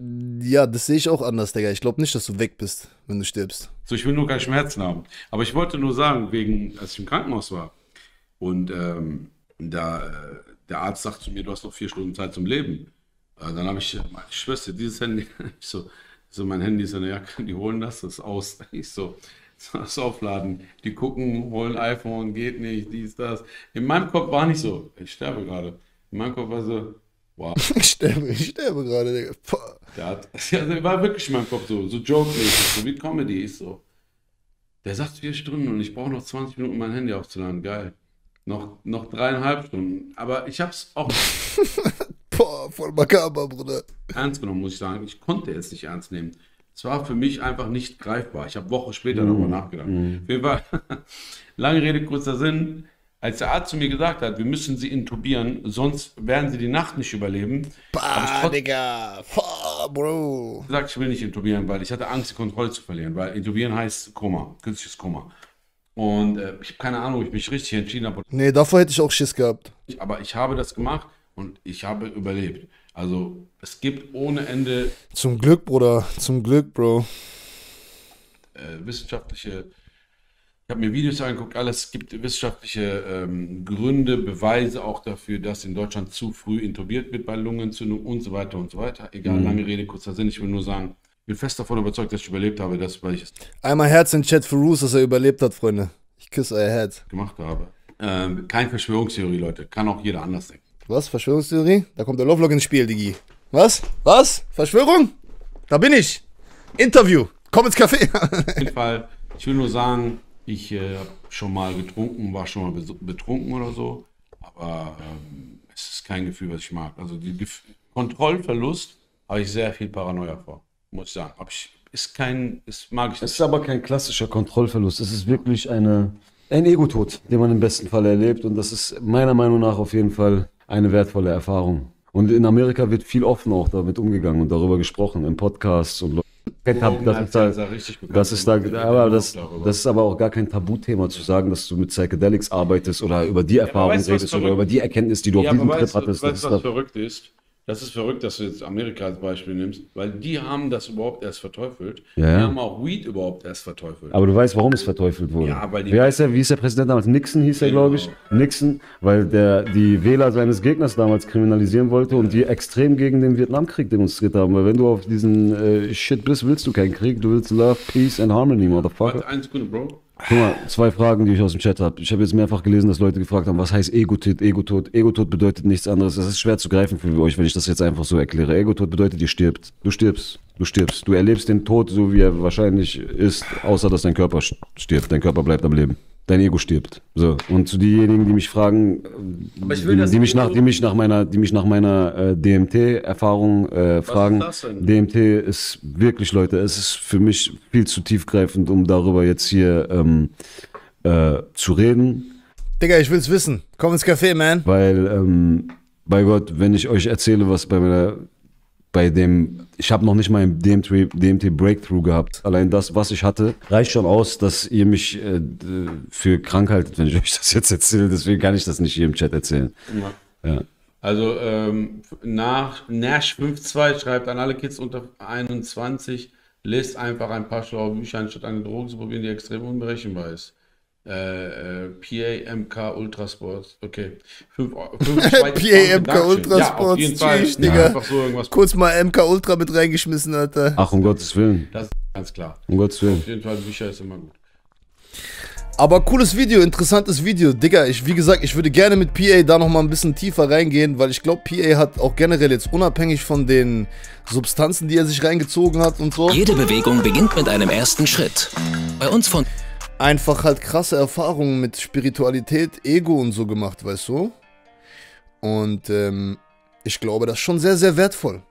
Ja, das sehe ich auch anders, Digga. Ich glaube nicht, dass du weg bist, wenn du stirbst. So, ich will nur keine Schmerzen haben. Aber ich wollte nur sagen, wegen, als ich im Krankenhaus war und ähm, da äh, der Arzt sagt zu mir, du hast noch vier Stunden Zeit zum Leben. Äh, dann habe ich, äh, meine Schwester, dieses Handy, ich so, so, mein Handy ist in der Jacke, die holen das, das ist aus. Ich so, das aufladen. Die gucken, holen iPhone, geht nicht, dies, das. In meinem Kopf war nicht so, ich sterbe gerade. In meinem Kopf war so, wow. Ich sterbe, ich sterbe gerade, Digga. Boah. Der hat, ja, der war wirklich in meinem Kopf so, so joke-mäßig, so wie Comedy ist so. Der sagt vier Stunden und ich brauche noch zwanzig Minuten, um mein Handy aufzuladen. Geil. Noch, noch dreieinhalb Stunden. Aber ich habe es auch Boah, voll makaber, Bruder. ernst genommen, muss ich sagen. Ich konnte es nicht ernst nehmen. Es war für mich einfach nicht greifbar. Ich habe Wochen später darüber nachgedacht. Auf jeden Fall, lange Rede, kurzer Sinn. Als der Arzt zu mir gesagt hat, wir müssen sie intubieren, sonst werden sie die Nacht nicht überleben, habe ich Bah, trotzdem Digga. Boah, Bro. gesagt, ich will nicht intubieren, weil ich hatte Angst, die Kontrolle zu verlieren. Weil intubieren heißt Koma, künstliches Koma. Und äh, ich habe keine Ahnung, ob ich mich richtig entschieden habe. Nee, davor hätte ich auch Schiss gehabt. Aber ich habe das gemacht und ich habe überlebt. Also es gibt ohne Ende Zum Glück, Bruder. Zum Glück, Bro. äh, wissenschaftliche, ich habe mir Videos angeguckt, alles, es gibt wissenschaftliche ähm, Gründe, Beweise auch dafür, dass in Deutschland zu früh intubiert wird bei Lungenentzündung und so weiter und so weiter. Egal, lange Rede, kurzer Sinn, ich will nur sagen, ich bin fest davon überzeugt, dass ich überlebt habe, das, weil ich es Einmal Herz in Chat für Roos, dass er überlebt hat, Freunde. Ich küsse euer Herz. gemacht habe. Ähm, kein Verschwörungstheorie, Leute, kann auch jeder anders denken. Was? Verschwörungstheorie? Da kommt der Lovelock ins Spiel, Digi. Was? Was? Verschwörung? Da bin ich. Interview. Komm ins Café. Auf jeden Fall, ich will nur sagen, ich äh, habe schon mal getrunken, war schon mal bes- betrunken oder so, aber ähm, es ist kein Gefühl, was ich mag. Also die Gef Kontrollverlust habe ich sehr viel Paranoia vor, muss ich sagen. Aber ich, ist kein, ist, mag ich Es nicht. ist aber kein klassischer Kontrollverlust. Es ist wirklich eine, ein Ego-Tod, den man im besten Fall erlebt. Und das ist meiner Meinung nach auf jeden Fall eine wertvolle Erfahrung. Und in Amerika wird viel offen auch damit umgegangen und darüber gesprochen, in Podcasts und Leute. Das ist da, ja richtig bekannt. das ist da, aber das, Darüber. das ist aber auch gar kein Tabuthema zu sagen, dass du mit Psychedelics arbeitest oder über die Erfahrung weißt du, was redest oder verrückt- über die Erkenntnis, die du Ja, auf aber diesem Trip weißt, du- hattest. weißt Das du, ist was da, verrückt ist? Das ist verrückt, dass du jetzt Amerika als Beispiel nimmst, weil die haben das überhaupt erst verteufelt. Ja, Die ja. haben auch Weed überhaupt erst verteufelt. aber du weißt, warum es verteufelt wurde. Ja, weil die- wie heißt er, wie hieß der Präsident damals? Nixon hieß er, Genau. glaube ich. Nixon, weil der die Wähler seines Gegners damals kriminalisieren wollte und die extrem gegen den Vietnamkrieg demonstriert haben. Weil wenn du auf diesen äh, Shit bist, willst du keinen Krieg, du willst Love, Peace and Harmony, Motherfucker. Warte, eine Sekunde, Bro. Guck mal, zwei Fragen, die ich aus dem Chat habe. Ich habe jetzt mehrfach gelesen, dass Leute gefragt haben, was heißt Ego-Tod? Ego-Tod. Ego-Tod bedeutet nichts anderes. Das ist schwer zu greifen für euch, wenn ich das jetzt einfach so erkläre. Ego-Tod bedeutet, ihr stirbt. Du stirbst. Du stirbst. Du erlebst den Tod so, wie er wahrscheinlich ist, außer dass dein Körper stirbt. Dein Körper bleibt am Leben. Dein Ego stirbt. So. Und zu diejenigen, die mich fragen, Aber ich will, die, dass die, mich du- nach, die mich nach meiner, die mich nach meiner äh, D M T-Erfahrung äh, fragen. das denn? D M T ist wirklich, Leute, es ist für mich viel zu tiefgreifend, um darüber jetzt hier ähm, äh, zu reden, Digga, ich will's wissen. Komm ins Café, man. weil ähm, bei Gott, wenn ich euch erzähle, was bei meiner, bei dem, ich habe noch nicht mal ein D M T, D M T Breakthrough gehabt. Allein das, was ich hatte, reicht schon aus, dass ihr mich äh, für krank haltet, wenn ich euch das jetzt erzähle. Deswegen kann ich das nicht hier im Chat erzählen. Ja. Ja. Also ähm, nach Nash fünf zwei schreibt an alle Kids unter einundzwanzig, lest einfach ein paar schlaue Bücher, anstatt eine Droge zu probieren, die extrem unberechenbar ist. Äh, äh, P A M K Ultrasport, okay. Fünf, fünf P A M K Ultrasport, ja, auf jeden Fall. tschüss, Digga. Einfach so irgendwas. Kurz mal M K Ultra mit reingeschmissen, Alter. Ach, um Gottes Willen. Das ist ganz klar. Um Gottes Willen. Auf jeden Fall, Bücher ist immer gut. Aber cooles Video, interessantes Video. Digga, ich, wie gesagt, ich würde gerne mit P A da nochmal ein bisschen tiefer reingehen, weil ich glaube, P A hat auch generell jetzt unabhängig von den Substanzen, die er sich reingezogen hat und so, Jede Bewegung beginnt mit einem ersten Schritt. Bei uns von einfach halt krasse Erfahrungen mit Spiritualität, Ego und so gemacht, weißt du? Und ähm, ich glaube, das ist schon sehr, sehr wertvoll.